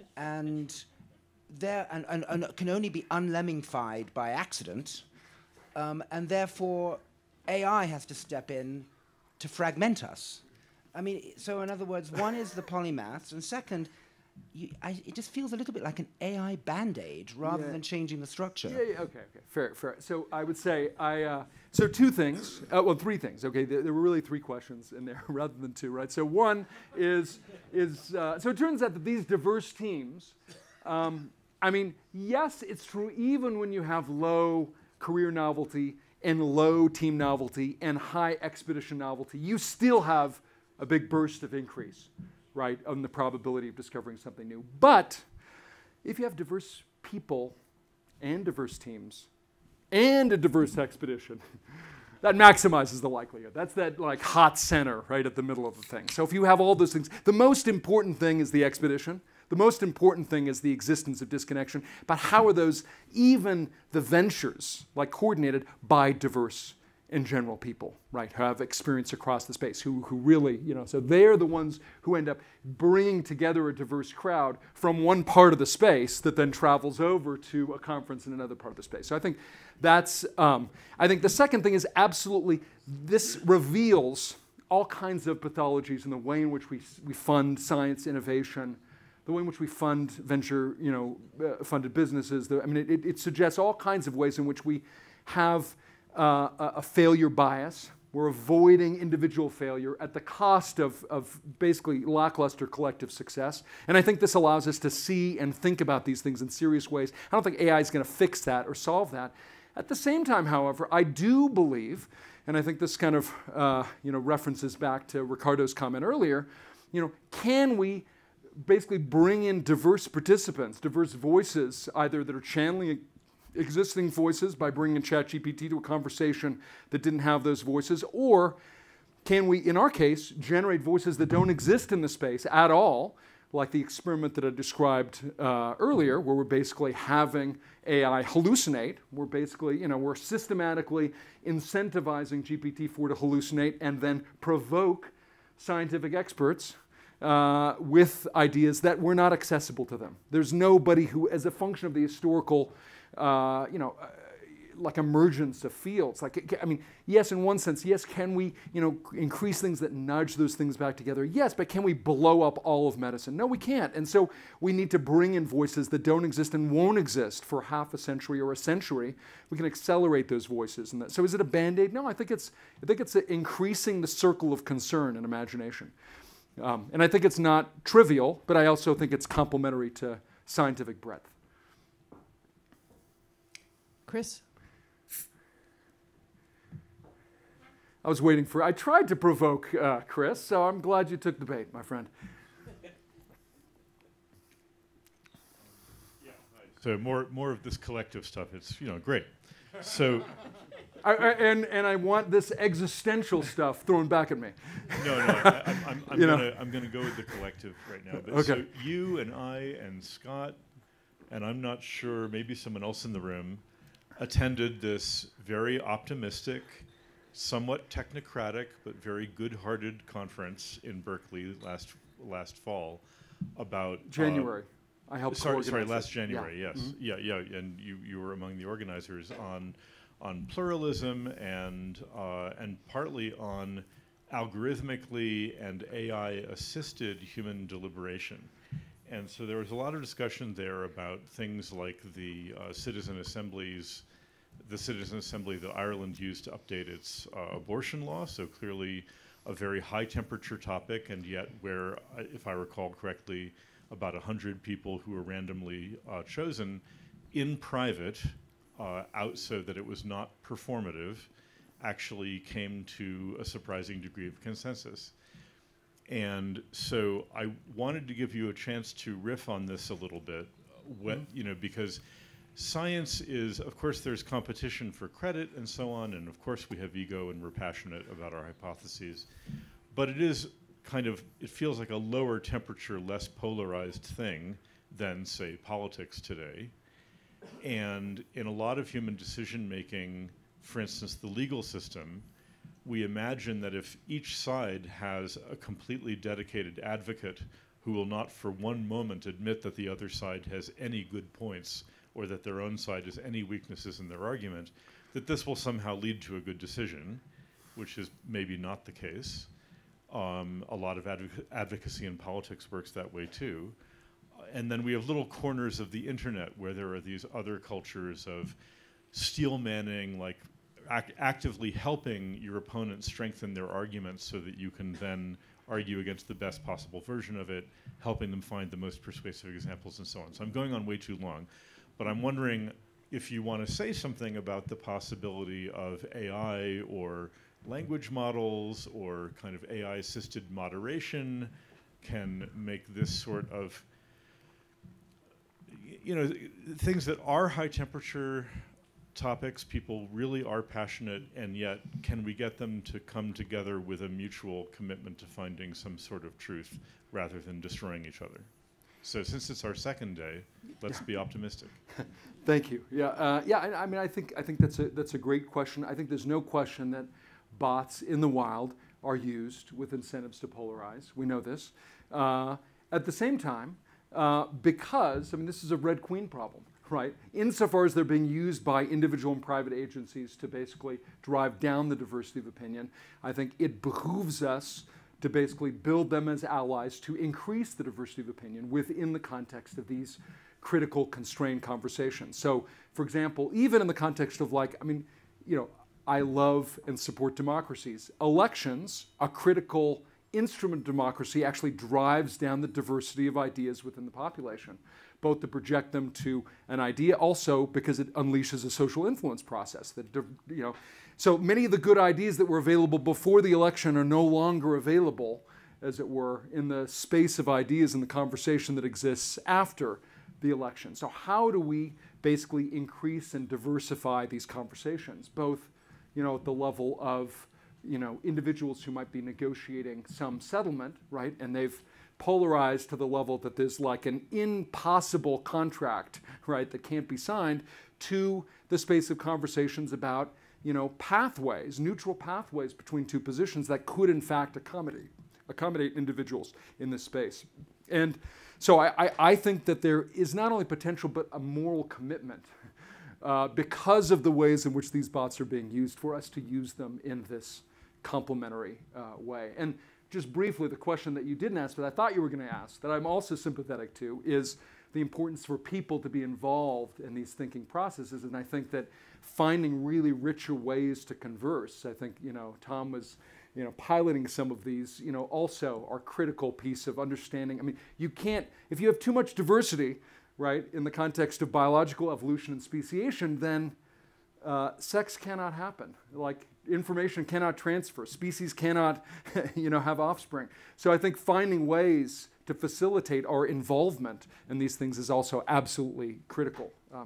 and, there, and, and, and can only be unlemmingfied by accident, um, and therefore A I has to step in to fragment us. I mean, so in other words, one is the polymaths, and second, you, I, it just feels a little bit like an A I band-aid rather Yeah. than changing the structure. Yeah, yeah, okay, okay, fair, fair. So I would say, I, uh, so two things, uh, well, three things, okay, there, there were really three questions in there rather than two, right? So one is, is uh, so it turns out that these diverse teams, um, I mean, yes, it's true, even when you have low career novelty and low team novelty and high expedition novelty, you still have a big burst of increase, right, on the probability of discovering something new. But if you have diverse people and diverse teams and a diverse expedition, that maximizes the likelihood. That's that like hot center right at the middle of the thing. So if you have all those things, the most important thing is the expedition. The most important thing is the existence of disconnection. But how are those, even the ventures, like coordinated by diverse in general people, right, who have experience across the space, who, who really, you know, so they're the ones who end up bringing together a diverse crowd from one part of the space that then travels over to a conference in another part of the space. So I think that's, um, I think the second thing is absolutely, this reveals all kinds of pathologies in the way in which we, we fund science innovation, the way in which we fund venture, you know, uh, funded businesses. The, I mean, it, it suggests all kinds of ways in which we have Uh, a, a failure bias. We're avoiding individual failure at the cost of, of basically lackluster collective success. And I think this allows us to see and think about these things in serious ways. I don't think A I is going to fix that or solve that. At the same time, however, I do believe, and I think this kind of uh, you know, references back to Ricardo's comment earlier, you know, can we basically bring in diverse participants, diverse voices, either that are channeling existing voices by bringing ChatGPT to a conversation that didn't have those voices, or can we, in our case, generate voices that don't exist in the space at all, like the experiment that I described uh, earlier, where we're basically having A I hallucinate. We're basically, you know, we're systematically incentivizing G P T four to hallucinate and then provoke scientific experts uh, with ideas that were not accessible to them. There's nobody who, as a function of the historical Uh, you know, uh, like emergence of fields. Like, I mean, yes, in one sense, yes, can we, you know, increase things that nudge those things back together? Yes, but can we blow up all of medicine? No, we can't. And so we need to bring in voices that don't exist and won't exist for half a century or a century. We can accelerate those voices. And that, so is it a Band-Aid? No, I think it's, I think it's increasing the circle of concern and imagination. Um, and I think it's not trivial, but I also think it's complementary to scientific breadth. Chris? I was waiting for, I tried to provoke uh, Chris, so I'm glad you took the bait, my friend. Yeah, so more more of this collective stuff, it's, you know, great. So, I, I, and, and I want this existential stuff thrown back at me. no, no, I, I'm, I'm, I'm You gonna know. I'm gonna go with the collective right now. But Okay. So you and I and Scott, and I'm not sure, maybe someone else in the room, attended this very optimistic, somewhat technocratic, but very good-hearted conference in Berkeley last last fall about January. Uh, I helped sorry, organize sorry, last it. January. Yeah. Yes, Mm-hmm. yeah, yeah, and you you were among the organizers on on pluralism and uh, and partly on algorithmically and A I-assisted human deliberation. And so there was a lot of discussion there about things like the uh, citizen assemblies, the citizen assembly that Ireland used to update its uh, abortion law. So clearly a very high temperature topic, and yet where, uh, if I recall correctly, about one hundred people who were randomly uh, chosen in private, uh, out so that it was not performative, actually came to a surprising degree of consensus. And so I wanted to give you a chance to riff on this a little bit, what, mm-hmm. you know, because science is, of course, there's competition for credit and so on, and of course we have ego and we're passionate about our hypotheses, but it is kind of, it feels like a lower temperature, less polarized thing than, say, politics today. And in a lot of human decision making, for instance, the legal system, we imagine that if each side has a completely dedicated advocate who will not for one moment admit that the other side has any good points or that their own side has any weaknesses in their argument, that this will somehow lead to a good decision, which is maybe not the case. Um, a lot of advoc advocacy in politics works that way too. Uh, and then we have little corners of the internet where there are these other cultures of steel manning, like ac actively helping your opponent strengthen their arguments so that you can then argue against the best possible version of it, helping them find the most persuasive examples and so on. So I'm going on way too long, but I'm wondering if you want to say something about the possibility of A I or language models or kind of A I-assisted moderation can make this sort of, you know, things that are high temperature topics, people really are passionate, and yet can we get them to come together with a mutual commitment to finding some sort of truth rather than destroying each other? So since it's our second day, let's yeah. be optimistic. Thank you. Yeah, uh, yeah. I, I mean, I think I think that's a that's a great question. I think there's no question that bots in the wild are used with incentives to polarize. We know this. Uh, at the same time, uh, because I mean, this is a Red Queen problem, right? Insofar as they're being used by individual and private agencies to basically drive down the diversity of opinion, I think it behooves us to basically build them as allies to increase the diversity of opinion within the context of these critical, constrained conversations. So, for example, even in the context of like, I mean, you know, I love and support democracies. Elections, a critical instrument of democracy, actually drives down the diversity of ideas within the population, both to project them to an idea, also because it unleashes a social influence process that, you know, so many of the good ideas that were available before the election are no longer available, as it were, in the space of ideas and the conversation that exists after the election. So how do we basically increase and diversify these conversations, both, you know, at the level of, you know, individuals who might be negotiating some settlement, right, and they've polarized to the level that there's like an impossible contract, right, that can't be signed, to the space of conversations about, you know, pathways, neutral pathways between two positions that could in fact accommodate, accommodate individuals in this space. And so I, I, I think that there is not only potential but a moral commitment uh, because of the ways in which these bots are being used for us to use them in this complementary uh, way. And just briefly, the question that you didn't ask, but I thought you were going to ask, that I'm also sympathetic to, is the importance for people to be involved in these thinking processes. And I think that finding really richer ways to converse, I think, you know, Tom was, you know, piloting some of these, you know, also are critical piece of understanding. I mean, you can't, if you have too much diversity, right, in the context of biological evolution and speciation, then uh, sex cannot happen. Like, information cannot transfer. Species cannot, you know, have offspring. So I think finding ways to facilitate our involvement in these things is also absolutely critical. Um,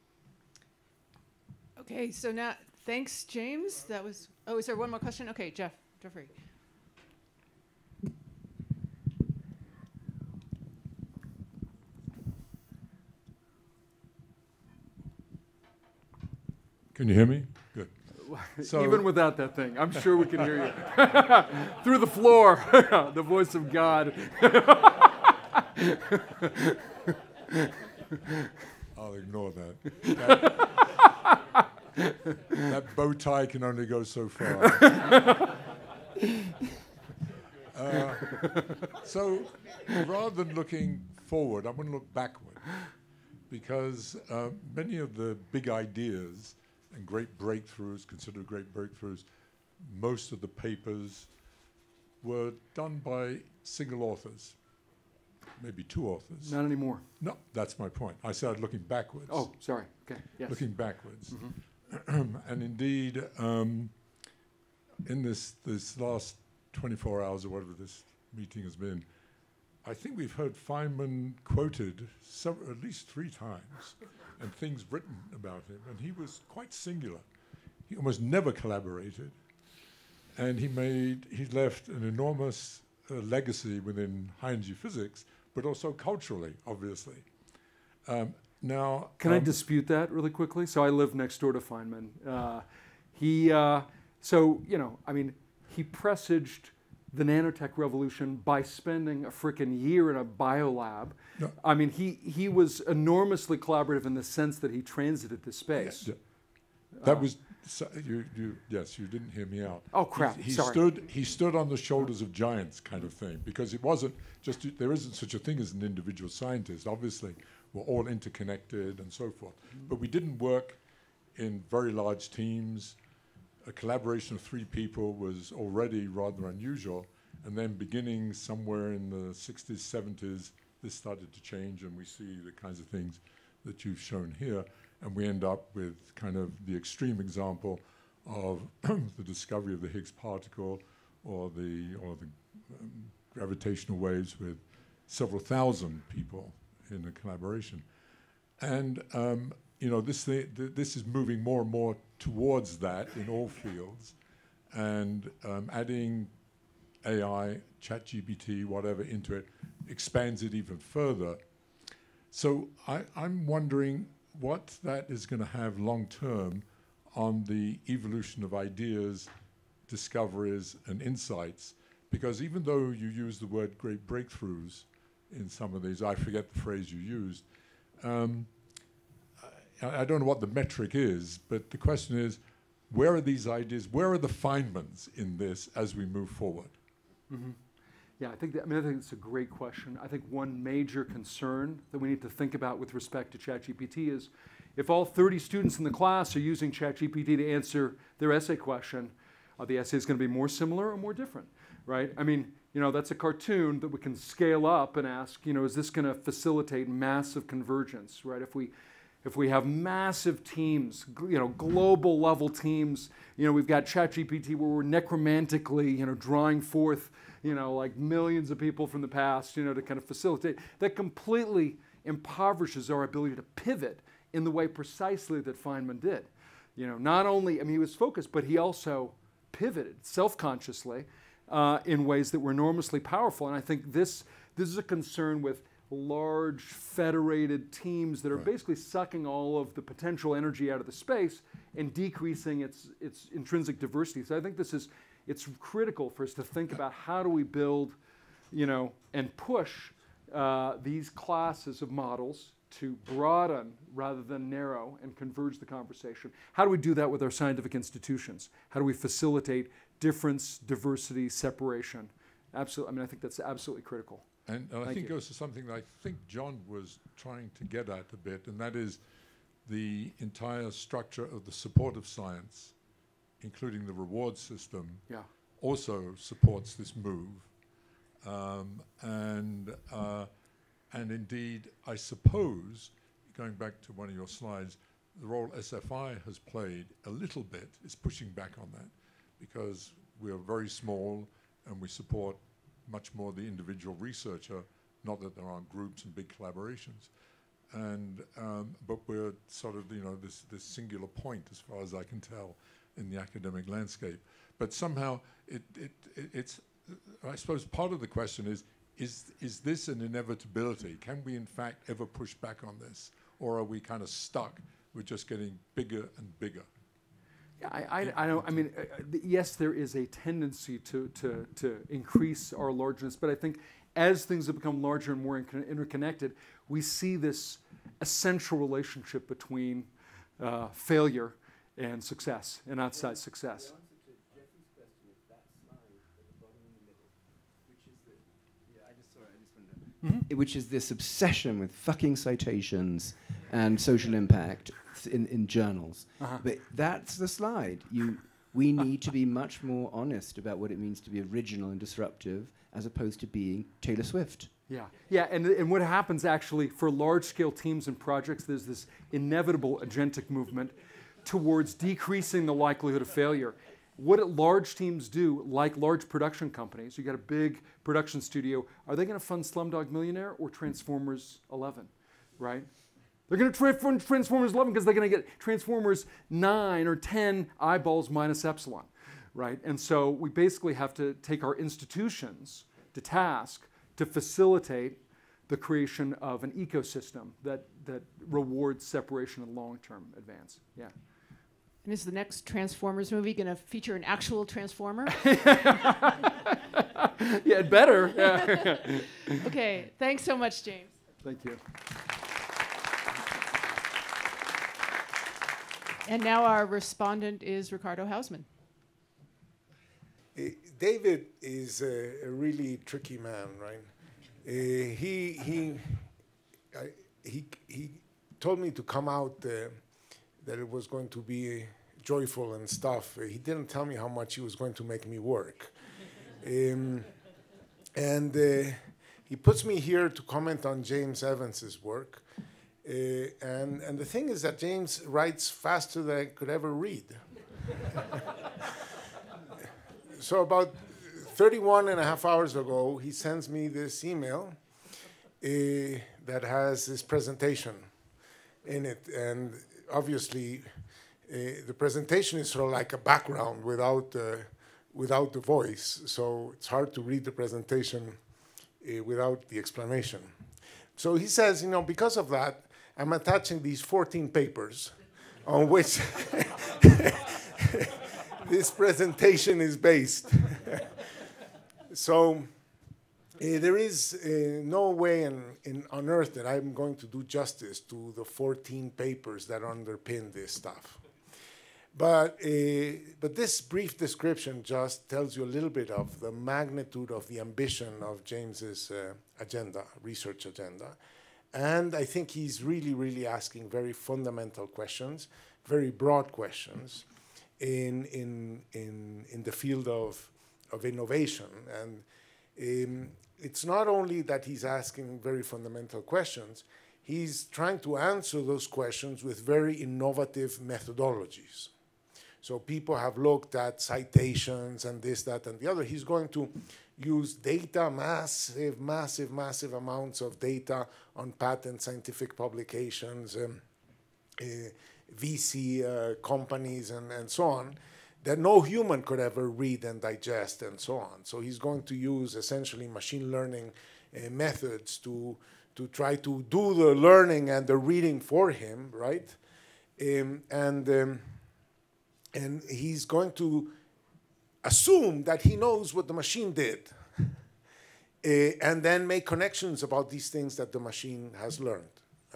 okay, so now, thanks, James. That was, oh, is there one more question? Okay, Jeff, Jeffrey. Can you hear me? Good. So, even without that thing, I'm sure we can hear you. Through the floor, the voice of God. I'll ignore that. That, that bow tie can only go so far. uh, so rather than looking forward, I'm going to look backward, because uh, many of the big ideas and great breakthroughs, considered great breakthroughs, most of the papers were done by single authors, maybe two authors. Not anymore. No, that's my point. I started looking backwards. Oh, sorry. Okay. Yes. Looking backwards. Mm-hmm. And indeed, um, in this, this last twenty-four hours or whatever this meeting has been, I think we've heard Feynman quoted several, at least three times, and things written about him. And he was quite singular. He almost never collaborated. And he made, he left an enormous uh, legacy within high energy physics, but also culturally, obviously. Um, now, Can I um, dispute that really quickly? So I live next door to Feynman. Uh, he, uh, so, you know, I mean, he presaged the nanotech revolution by spending a frickin' year in a biolab. No. I mean, he, he was enormously collaborative in the sense that he transited this space. Yeah. That Uh, was so you, you. Yes, you didn't hear me out. Oh, crap, He, he sorry. stood. He stood on the shoulders of giants, kind of thing, because it wasn't just. There isn't such a thing as an individual scientist. Obviously, we're all interconnected and so forth. Mm-hmm. But we didn't work in very large teams. A collaboration of three people was already rather unusual. And then beginning somewhere in the sixties, seventies, this started to change, and we see the kinds of things that you've shown here. And we end up with kind of the extreme example of the discovery of the Higgs particle, or the or the um, gravitational waves with several thousand people in a collaboration. And um, you know, this thi- th this is moving more and more towards that in all fields, and um, adding A I, ChatGPT, whatever, into it expands it even further. So I, I'm wondering what that is going to have long term on the evolution of ideas, discoveries, and insights. Because even though you use the word great breakthroughs in some of these, I forget the phrase you used, um, I, I don't know what the metric is, but the question is, where are these ideas, where are the Feynmans in this as we move forward? Mm-hmm. Yeah, I think that, I mean, I think it's a great question. I think one major concern that we need to think about with respect to ChatGPT is if all thirty students in the class are using ChatGPT to answer their essay question, are the essays going to be more similar or more different, right? I mean, you know, that's a cartoon that we can scale up and ask, you know, is this going to facilitate massive convergence, right? If we If we have massive teams, you know, global level teams, you know, we've got ChatGPT where we're necromantically, you know, drawing forth, you know, like millions of people from the past, you know, to kind of facilitate. That completely impoverishes our ability to pivot in the way precisely that Feynman did. You know, not only, I mean, he was focused, but he also pivoted self-consciously uh, in ways that were enormously powerful. And I think this, this is a concern with large federated teams that are right. basically sucking all of the potential energy out of the space and decreasing its its intrinsic diversity. So I think this is it's critical for us to think about how do we build, you know, and push uh, these classes of models to broaden rather than narrow and converge the conversation. How do we do that with our scientific institutions? How do we facilitate difference, diversity, separation? Absolutely. I mean, I think that's absolutely critical. And, and I Thank think you. it goes to something that I think John was trying to get at a bit, and that is the entire structure of the supportive science, including the reward system, Yeah. also supports this move. Um, and, uh, and indeed, I suppose, going back to one of your slides, the role S F I has played a little bit is pushing back on that, because we are very small and we support much more the individual researcher, not that there aren't groups and big collaborations. And, um, but we're sort of, you know, this, this singular point, as far as I can tell, in the academic landscape. But somehow, it, it, it, it's, I suppose part of the question is, is, is this an inevitability? Can we, in fact, ever push back on this? Or are we kind of stuck? We're just getting bigger and bigger. Yeah, I, I, I don't. I mean, uh, th- yes, there is a tendency to, to to increase our largeness, but I think as things have become larger and more in- interconnected, we see this essential relationship between uh, failure and success, and outside success. Mm-hmm. Which is this obsession with fucking citations and social impact in, in journals. Uh-huh. But that's the slide. You, we need to be much more honest about what it means to be original and disruptive, as opposed to being Taylor Swift. Yeah, yeah, and, and what happens actually for large-scale teams and projects, there's this inevitable agentic movement towards decreasing the likelihood of failure. What large teams do, like large production companies, you got a big production studio, are they going to fund Slumdog Millionaire or Transformers eleven, right? They're going to tra- fund Transformers eleven because they're going to get Transformers nine or ten eyeballs minus epsilon, right? And so we basically have to take our institutions to task to facilitate the creation of an ecosystem that, that rewards separation and long-term advance. Yeah. And is the next Transformers movie going to feature an actual Transformer? Yeah, it better. Yeah. Okay, thanks so much, James. Thank you. And now our respondent is Ricardo Hausman. Uh, David is a, a really tricky man, right? Uh, he he uh, he he told me to come out uh, that it was going to be joyful and stuff. Uh, he didn't tell me how much he was going to make me work, um, and uh, he puts me here to comment on James Evans's work. Uh, and and the thing is that James writes faster than I could ever read. So about thirty-one and a half hours ago, he sends me this email uh, that has this presentation in it. And obviously, uh, the presentation is sort of like a background without, uh, without the voice. So it's hard to read the presentation uh, without the explanation. So he says, you know, because of that, I'm attaching these fourteen papers on which this presentation is based. So uh, there is uh, no way in, in, on earth that I'm going to do justice to the fourteen papers that underpin this stuff. But, uh, but this brief description just tells you a little bit of the magnitude of the ambition of James's uh, agenda, research agenda. And I think he's really, really asking very fundamental questions, very broad questions in, in, in, in the field of, of innovation. And um, it's not only that he's asking very fundamental questions, he's trying to answer those questions with very innovative methodologies. So people have looked at citations and this, that, and the other. He's going to use data, massive, massive, massive amounts of data on patent scientific publications, um, uh, V C uh, companies, and, and so on, that no human could ever read and digest, and so on. So he's going to use essentially machine learning uh, methods to, to try to do the learning and the reading for him, right? Um, and, um, and he's going to assume that he knows what the machine did, uh, and then make connections about these things that the machine has learned. Uh,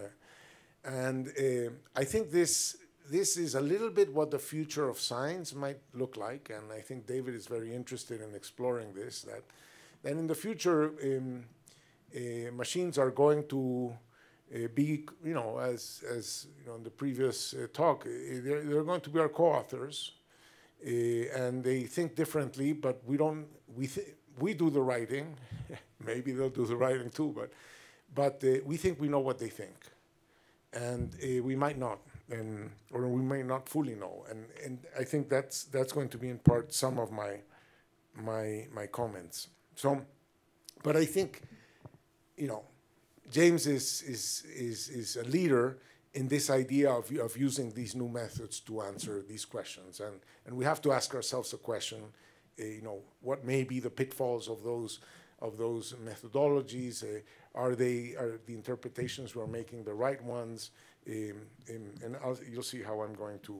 and uh, I think this, this is a little bit what the future of science might look like, and I think David is very interested in exploring this, that, that in the future, um, uh, machines are going to uh, be, you know, as, as you know, in the previous uh, talk, uh, they're, they're going to be our co-authors. Uh, and they think differently, but we don't. We th we do the writing. Maybe they'll do the writing too, but but uh, we think we know what they think, and uh, we might not, and or we may not fully know. And and I think that's that's going to be in part some of my my my comments. So, but I think, you know, James is is is is a leader in this idea of, of using these new methods to answer these questions. And, and we have to ask ourselves a question, uh, you know, what may be the pitfalls of those, of those methodologies? Uh, are they, are the interpretations we're making the right ones? Um, um, and I'll, you'll see how I'm going to,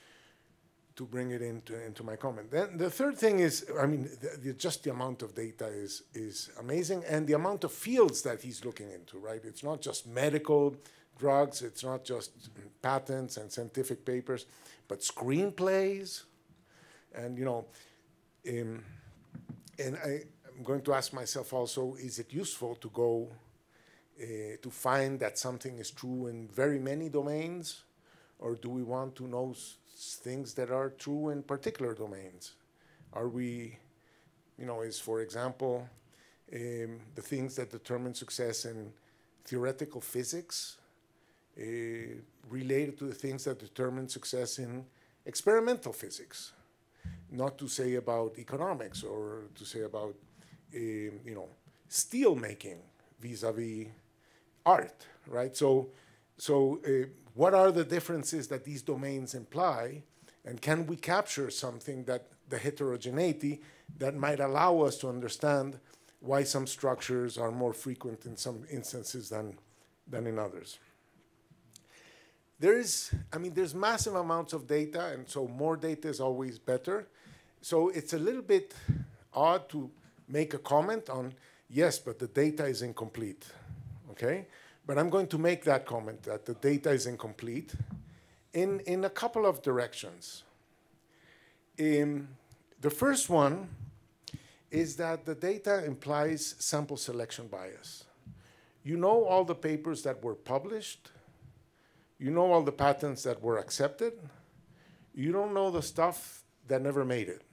to bring it into, into my comment. Then the third thing is, I mean, the, the, just the amount of data is, is amazing, and the amount of fields that he's looking into, right? It's not just medical drugs, it's not just patents and scientific papers, but screenplays. And, you know, um, and I, I'm going to ask myself also, is it useful to go uh, to find that something is true in very many domains, or do we want to know things that are true in particular domains? Are we, you know, is, for example, um, the things that determine success in theoretical physics Uh, related to the things that determine success in experimental physics, not to say about economics or to say about, um, you know, steel making vis-a-vis art, right? So, so uh, what are the differences that these domains imply, and can we capture something that the heterogeneity that might allow us to understand why some structures are more frequent in some instances than, than in others. There is, I mean, there's massive amounts of data, and so more data is always better. So it's a little bit odd to make a comment on, yes, but the data is incomplete, okay? But I'm going to make that comment, that the data is incomplete, in, in a couple of directions. Um, the first one is that the data implies sample selection bias. You know all the papers that were published. You know all the patents that were accepted. You don't know the stuff that never made it.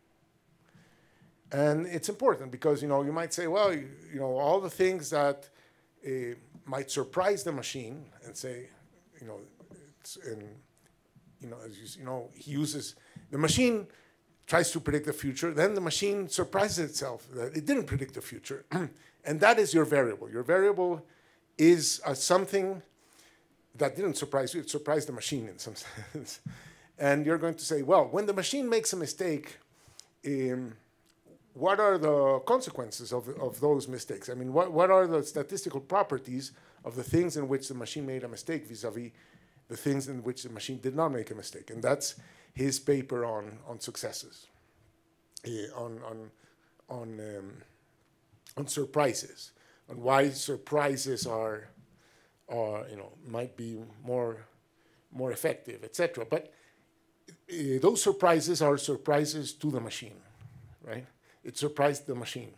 And it's important because, you know, you might say, well, you, you know, all the things that uh, might surprise the machine and say, you know, it's in, you know, as you, you know, he uses, the machine tries to predict the future, then the machine surprises itself that it didn't predict the future. And that is your variable. Your variable is uh, something that didn't surprise you, it surprised the machine in some sense. And you're going to say, well, when the machine makes a mistake, um, what are the consequences of, of those mistakes? I mean, what, what are the statistical properties of the things in which the machine made a mistake vis-a-vis the things in which the machine did not make a mistake? And that's his paper on, on successes, uh, on, on, on, um, on surprises, on why surprises are, are, you know, might be more, more effective, et cetera. But uh, those surprises are surprises to the machine, right? It surprised the machine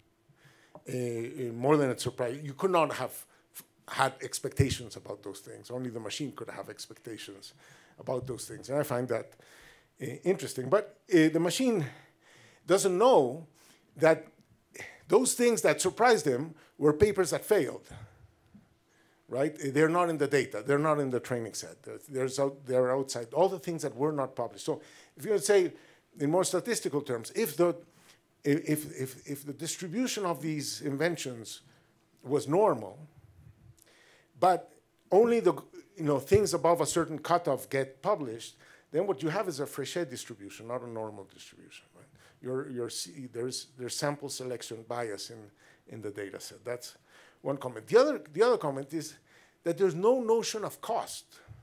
uh, more than it surprised. You could not have had expectations about those things. Only the machine could have expectations about those things. And I find that uh, interesting. But uh, the machine doesn't know that those things that surprised him were papers that failed, right? They're not in the data. They're not in the training set. There's out, they're outside. All the things that were not published. So if you would say, in more statistical terms, if the If, if, if the distribution of these inventions was normal, but only the you know, things above a certain cutoff get published, then what you have is a Fréchet distribution, not a normal distribution. Right? You're, you're, there's, there's sample selection bias in, in the data set. That's one comment. The other, the other comment is that there's no notion of cost.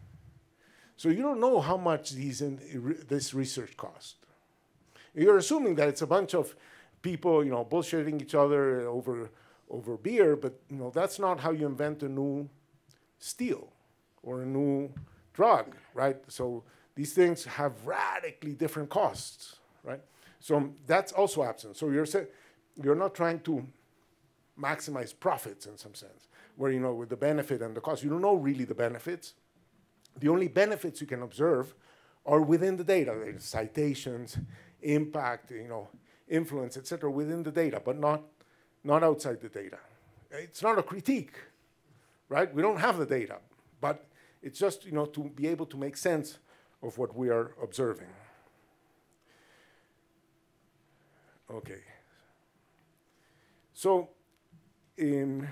So you don't know how much these in, this research cost. You're assuming that it's a bunch of people, you know, bullshitting each other over, over beer, but, you know, that's not how you invent a new steel or a new drug, right? So these things have radically different costs, right? So that's also absent. So you're, say, you're not trying to maximize profits in some sense, where, you know, with the benefit and the cost, you don't know really the benefits. The only benefits you can observe are within the data. There's citations, impact, you know, influence, et cetera, within the data, but not, not outside the data. It's not a critique, right? We don't have the data, but it's just, you know, to be able to make sense of what we are observing. Okay. So, um,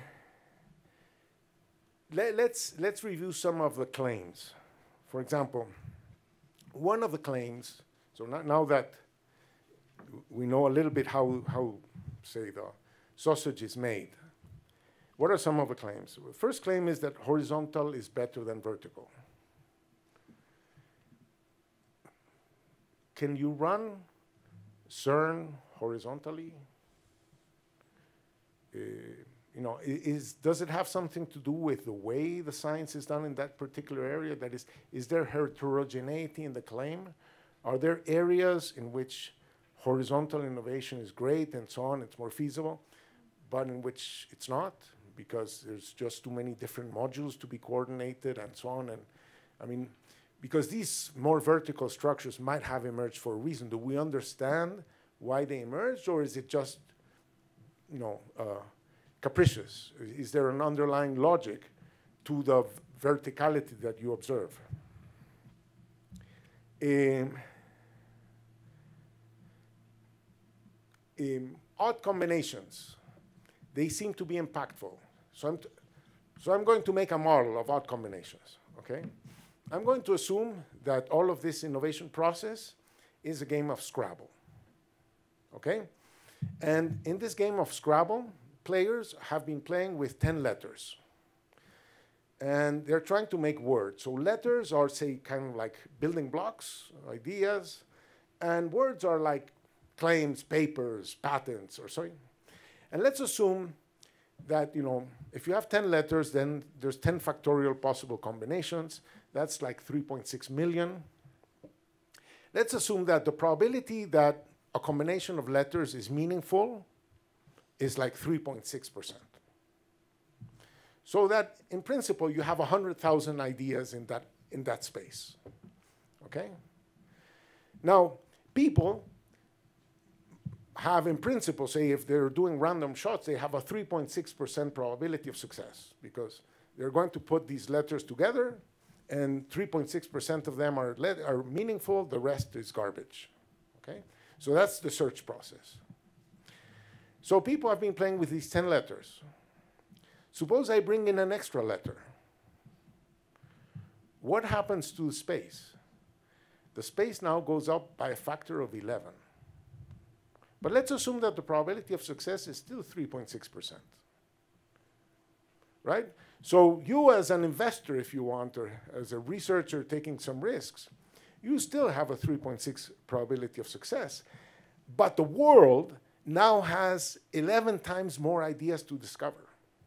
let, let's, let's review some of the claims. For example, one of the claims, so not, now that we know a little bit how, how, say, the sausage is made, what are some of the claims? The first claim is that horizontal is better than vertical. Can you run CERN horizontally? Uh, you know, is, does it have something to do with the way the science is done in that particular area? That is, is there heterogeneity in the claim? Are there areas in which horizontal innovation is great and so on, it's more feasible, but in which it's not, because there's just too many different modules to be coordinated and so on? And I mean, because these more vertical structures might have emerged for a reason. Do we understand why they emerged, or is it just, you know, uh, capricious? Is there an underlying logic to the verticality that you observe? Um, um, odd combinations, they seem to be impactful. So I'm, t so I'm going to make a model of odd combinations, okay? I'm going to assume that all of this innovation process is a game of Scrabble, okay? And in this game of Scrabble, players have been playing with ten letters. And they're trying to make words. So letters are, say, kind of like building blocks, ideas. And words are like claims, papers, patents, or sorry. And let's assume that, you know, if you have ten letters, then there's ten factorial possible combinations. That's like three point six million. Let's assume that the probability that a combination of letters is meaningful is like three point six percent. So that, in principle, you have one hundred thousand ideas in that, in that space. Okay? Now, people have, in principle, say, if they're doing random shots, they have a three point six percent probability of success because they're going to put these letters together, and three point six percent of them are, are meaningful, the rest is garbage. Okay? So that's the search process. So people have been playing with these ten letters. Suppose I bring in an extra letter. What happens to the space? The space now goes up by a factor of eleven. But let's assume that the probability of success is still three point six percent. Right? So you as an investor, if you want, or as a researcher taking some risks, you still have a three point six probability of success. But the world now has eleven times more ideas to discover.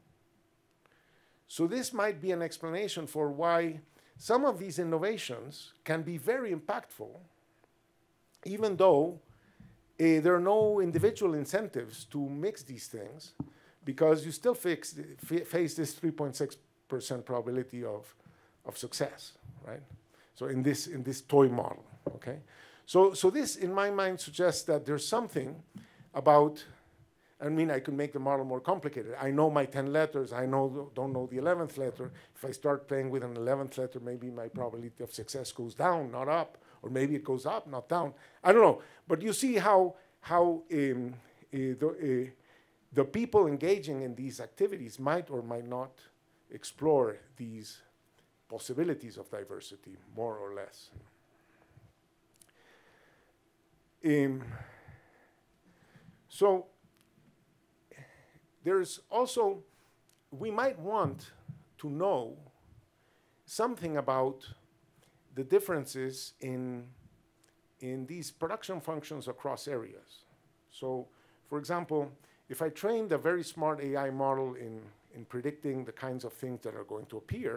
So this might be an explanation for why some of these innovations can be very impactful, even though uh, there are no individual incentives to mix these things, because you still fix, face this three point six percent probability of, of success, right? So in this, in this toy model, okay? So, so this, in my mind, suggests that there's something about, I mean, I could make the model more complicated. I know my ten letters. I know, don't know the eleventh letter. If I start playing with an eleventh letter, maybe my probability of success goes down, not up. Or maybe it goes up, not down. I don't know. But you see how, how um, uh, the, uh, the people engaging in these activities might or might not explore these possibilities of diversity, more or less. Um, so there's also, we might want to know something about the differences in, in these production functions across areas. So, for example, if I trained a very smart A I model in, in predicting the kinds of things that are going to appear,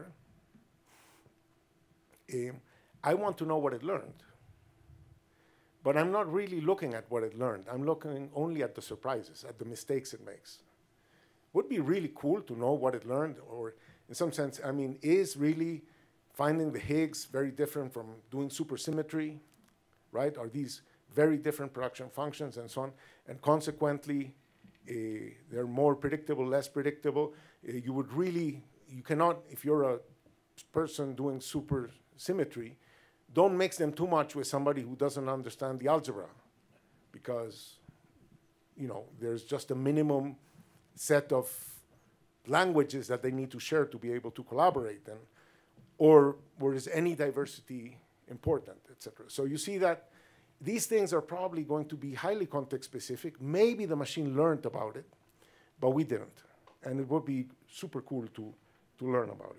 um, I want to know what it learned. But I'm not really looking at what it learned. I'm looking only at the surprises, at the mistakes it makes. Would be really cool to know what it learned, or in some sense, I mean, is really finding the Higgs very different from doing supersymmetry, right? Are these very different production functions and so on? And consequently, uh, they're more predictable, less predictable. Uh, you would really, you cannot, if you're a person doing supersymmetry, don't mix them too much with somebody who doesn't understand the algebra, because, you know, there's just a minimum set of languages that they need to share to be able to collaborate. And, or, or is any diversity important, et cetera. So you see that these things are probably going to be highly context specific. Maybe the machine learned about it, but we didn't. And it would be super cool to, to learn about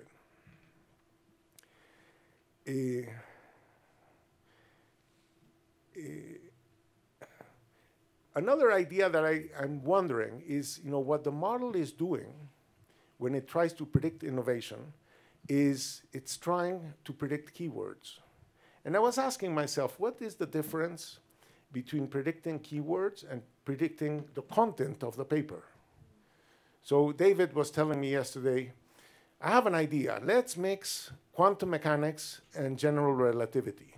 it. Uh, uh, another idea that I, I'm wondering is, you know, what the model is doing when it tries to predict innovation is it's trying to predict keywords. And I was asking myself, what is the difference between predicting keywords and predicting the content of the paper? So David was telling me yesterday, I have an idea. Let's mix quantum mechanics and general relativity.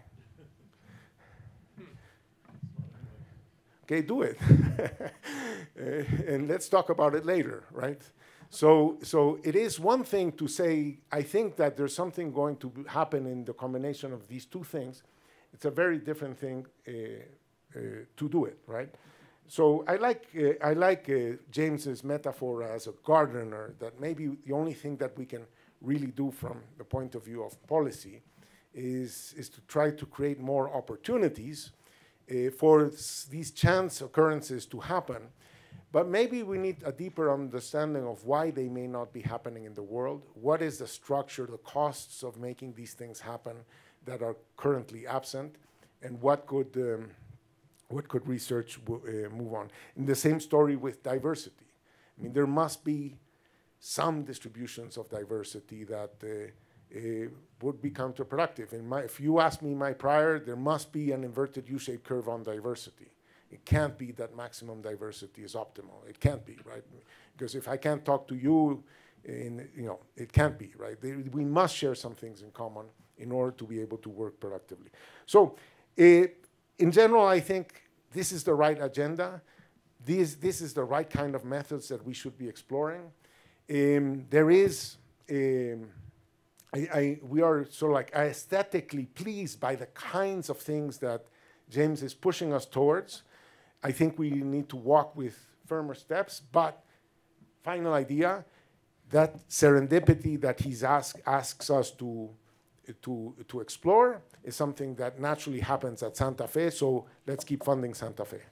Okay, do it. uh, and let's talk about it later, right? So, so it is one thing to say, I think that there's something going to happen in the combination of these two things. It's a very different thing uh, uh, to do it, right? So I like, uh, I like uh, James's metaphor as a gardener, that maybe the only thing that we can really do from the point of view of policy is, is to try to create more opportunities uh, for these chance occurrences to happen. But maybe we need a deeper understanding of why they may not be happening in the world. What is the structure, the costs of making these things happen that are currently absent, and what could, um, what could research w uh, move on? And the same story with diversity. I mean, there must be some distributions of diversity that uh, uh, would be counterproductive. In my, if you ask me my prior, there must be an inverted U-shaped curve on diversity. It can't be that maximum diversity is optimal. It can't be, right? Because if I can't talk to you, in, you know, it can't be, right? They, we must share some things in common in order to be able to work productively. So, uh, in general, I think this is the right agenda. This, this is the right kind of methods that we should be exploring. Um, there is, um, I, I, we are sort of like aesthetically pleased by the kinds of things that James is pushing us towards. I think we need to walk with firmer steps, but final idea, that serendipity that he ask, asks us to, to, to explore is something that naturally happens at Santa Fe, so let's keep funding Santa Fe.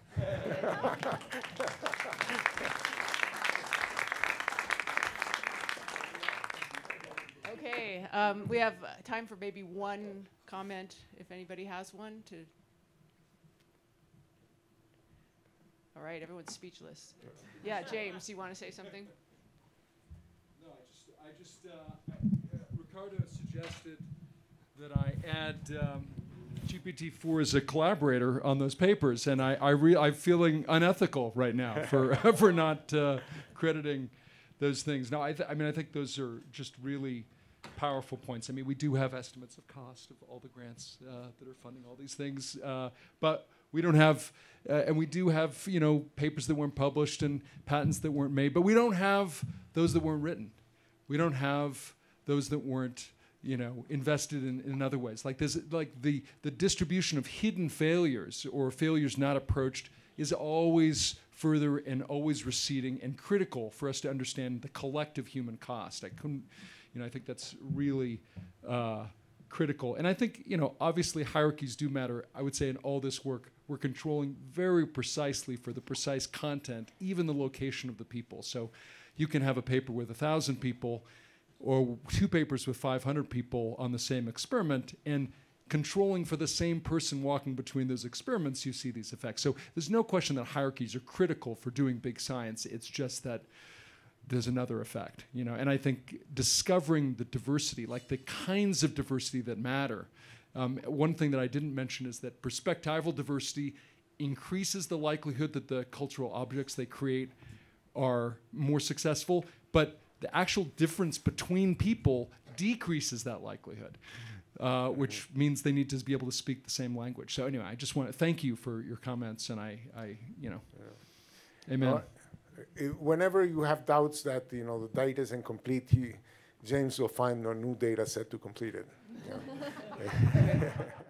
Okay, um, we have uh, time for maybe one comment, if anybody has one. To All right, everyone's speechless. Yeah, James, you want to say something? No, I just, I just uh, uh, Ricardo suggested that I add um, G P T four as a collaborator on those papers, and I, I re I'm feeling unethical right now for for not uh, crediting those things. No, I, th I mean I think those are just really powerful points. I mean, we do have estimates of cost of all the grants uh, that are funding all these things, uh, but we don't have, uh, and we do have, you know, papers that weren't published and patents that weren't made, but we don't have those that weren't written. We don't have those that weren't, you know, invested in, in other ways. Like there's, like the, the distribution of hidden failures or failures not approached is always further and always receding and critical for us to understand the collective human cost. I couldn't, you know, I think that's really uh, critical. And I think, you know, obviously hierarchies do matter. I would say in all this work, we're controlling very precisely for the precise content, even the location of the people. So you can have a paper with a thousand people or two papers with five hundred people on the same experiment, and controlling for the same person walking between those experiments, you see these effects. So there's no question that hierarchies are critical for doing big science. It's just that there's another effect, you know. And I think discovering the diversity, like the kinds of diversity that matter. Um, one thing that I didn't mention is that perspectival diversity increases the likelihood that the cultural objects they create are more successful, but the actual difference between people decreases that likelihood, uh, which means they need to be able to speak the same language. So anyway, I just want to thank you for your comments, and I, I you know, yeah. Amen. Well, whenever you have doubts that, you know, the data is incomplete, he, James will find a new data set to complete it. Yeah.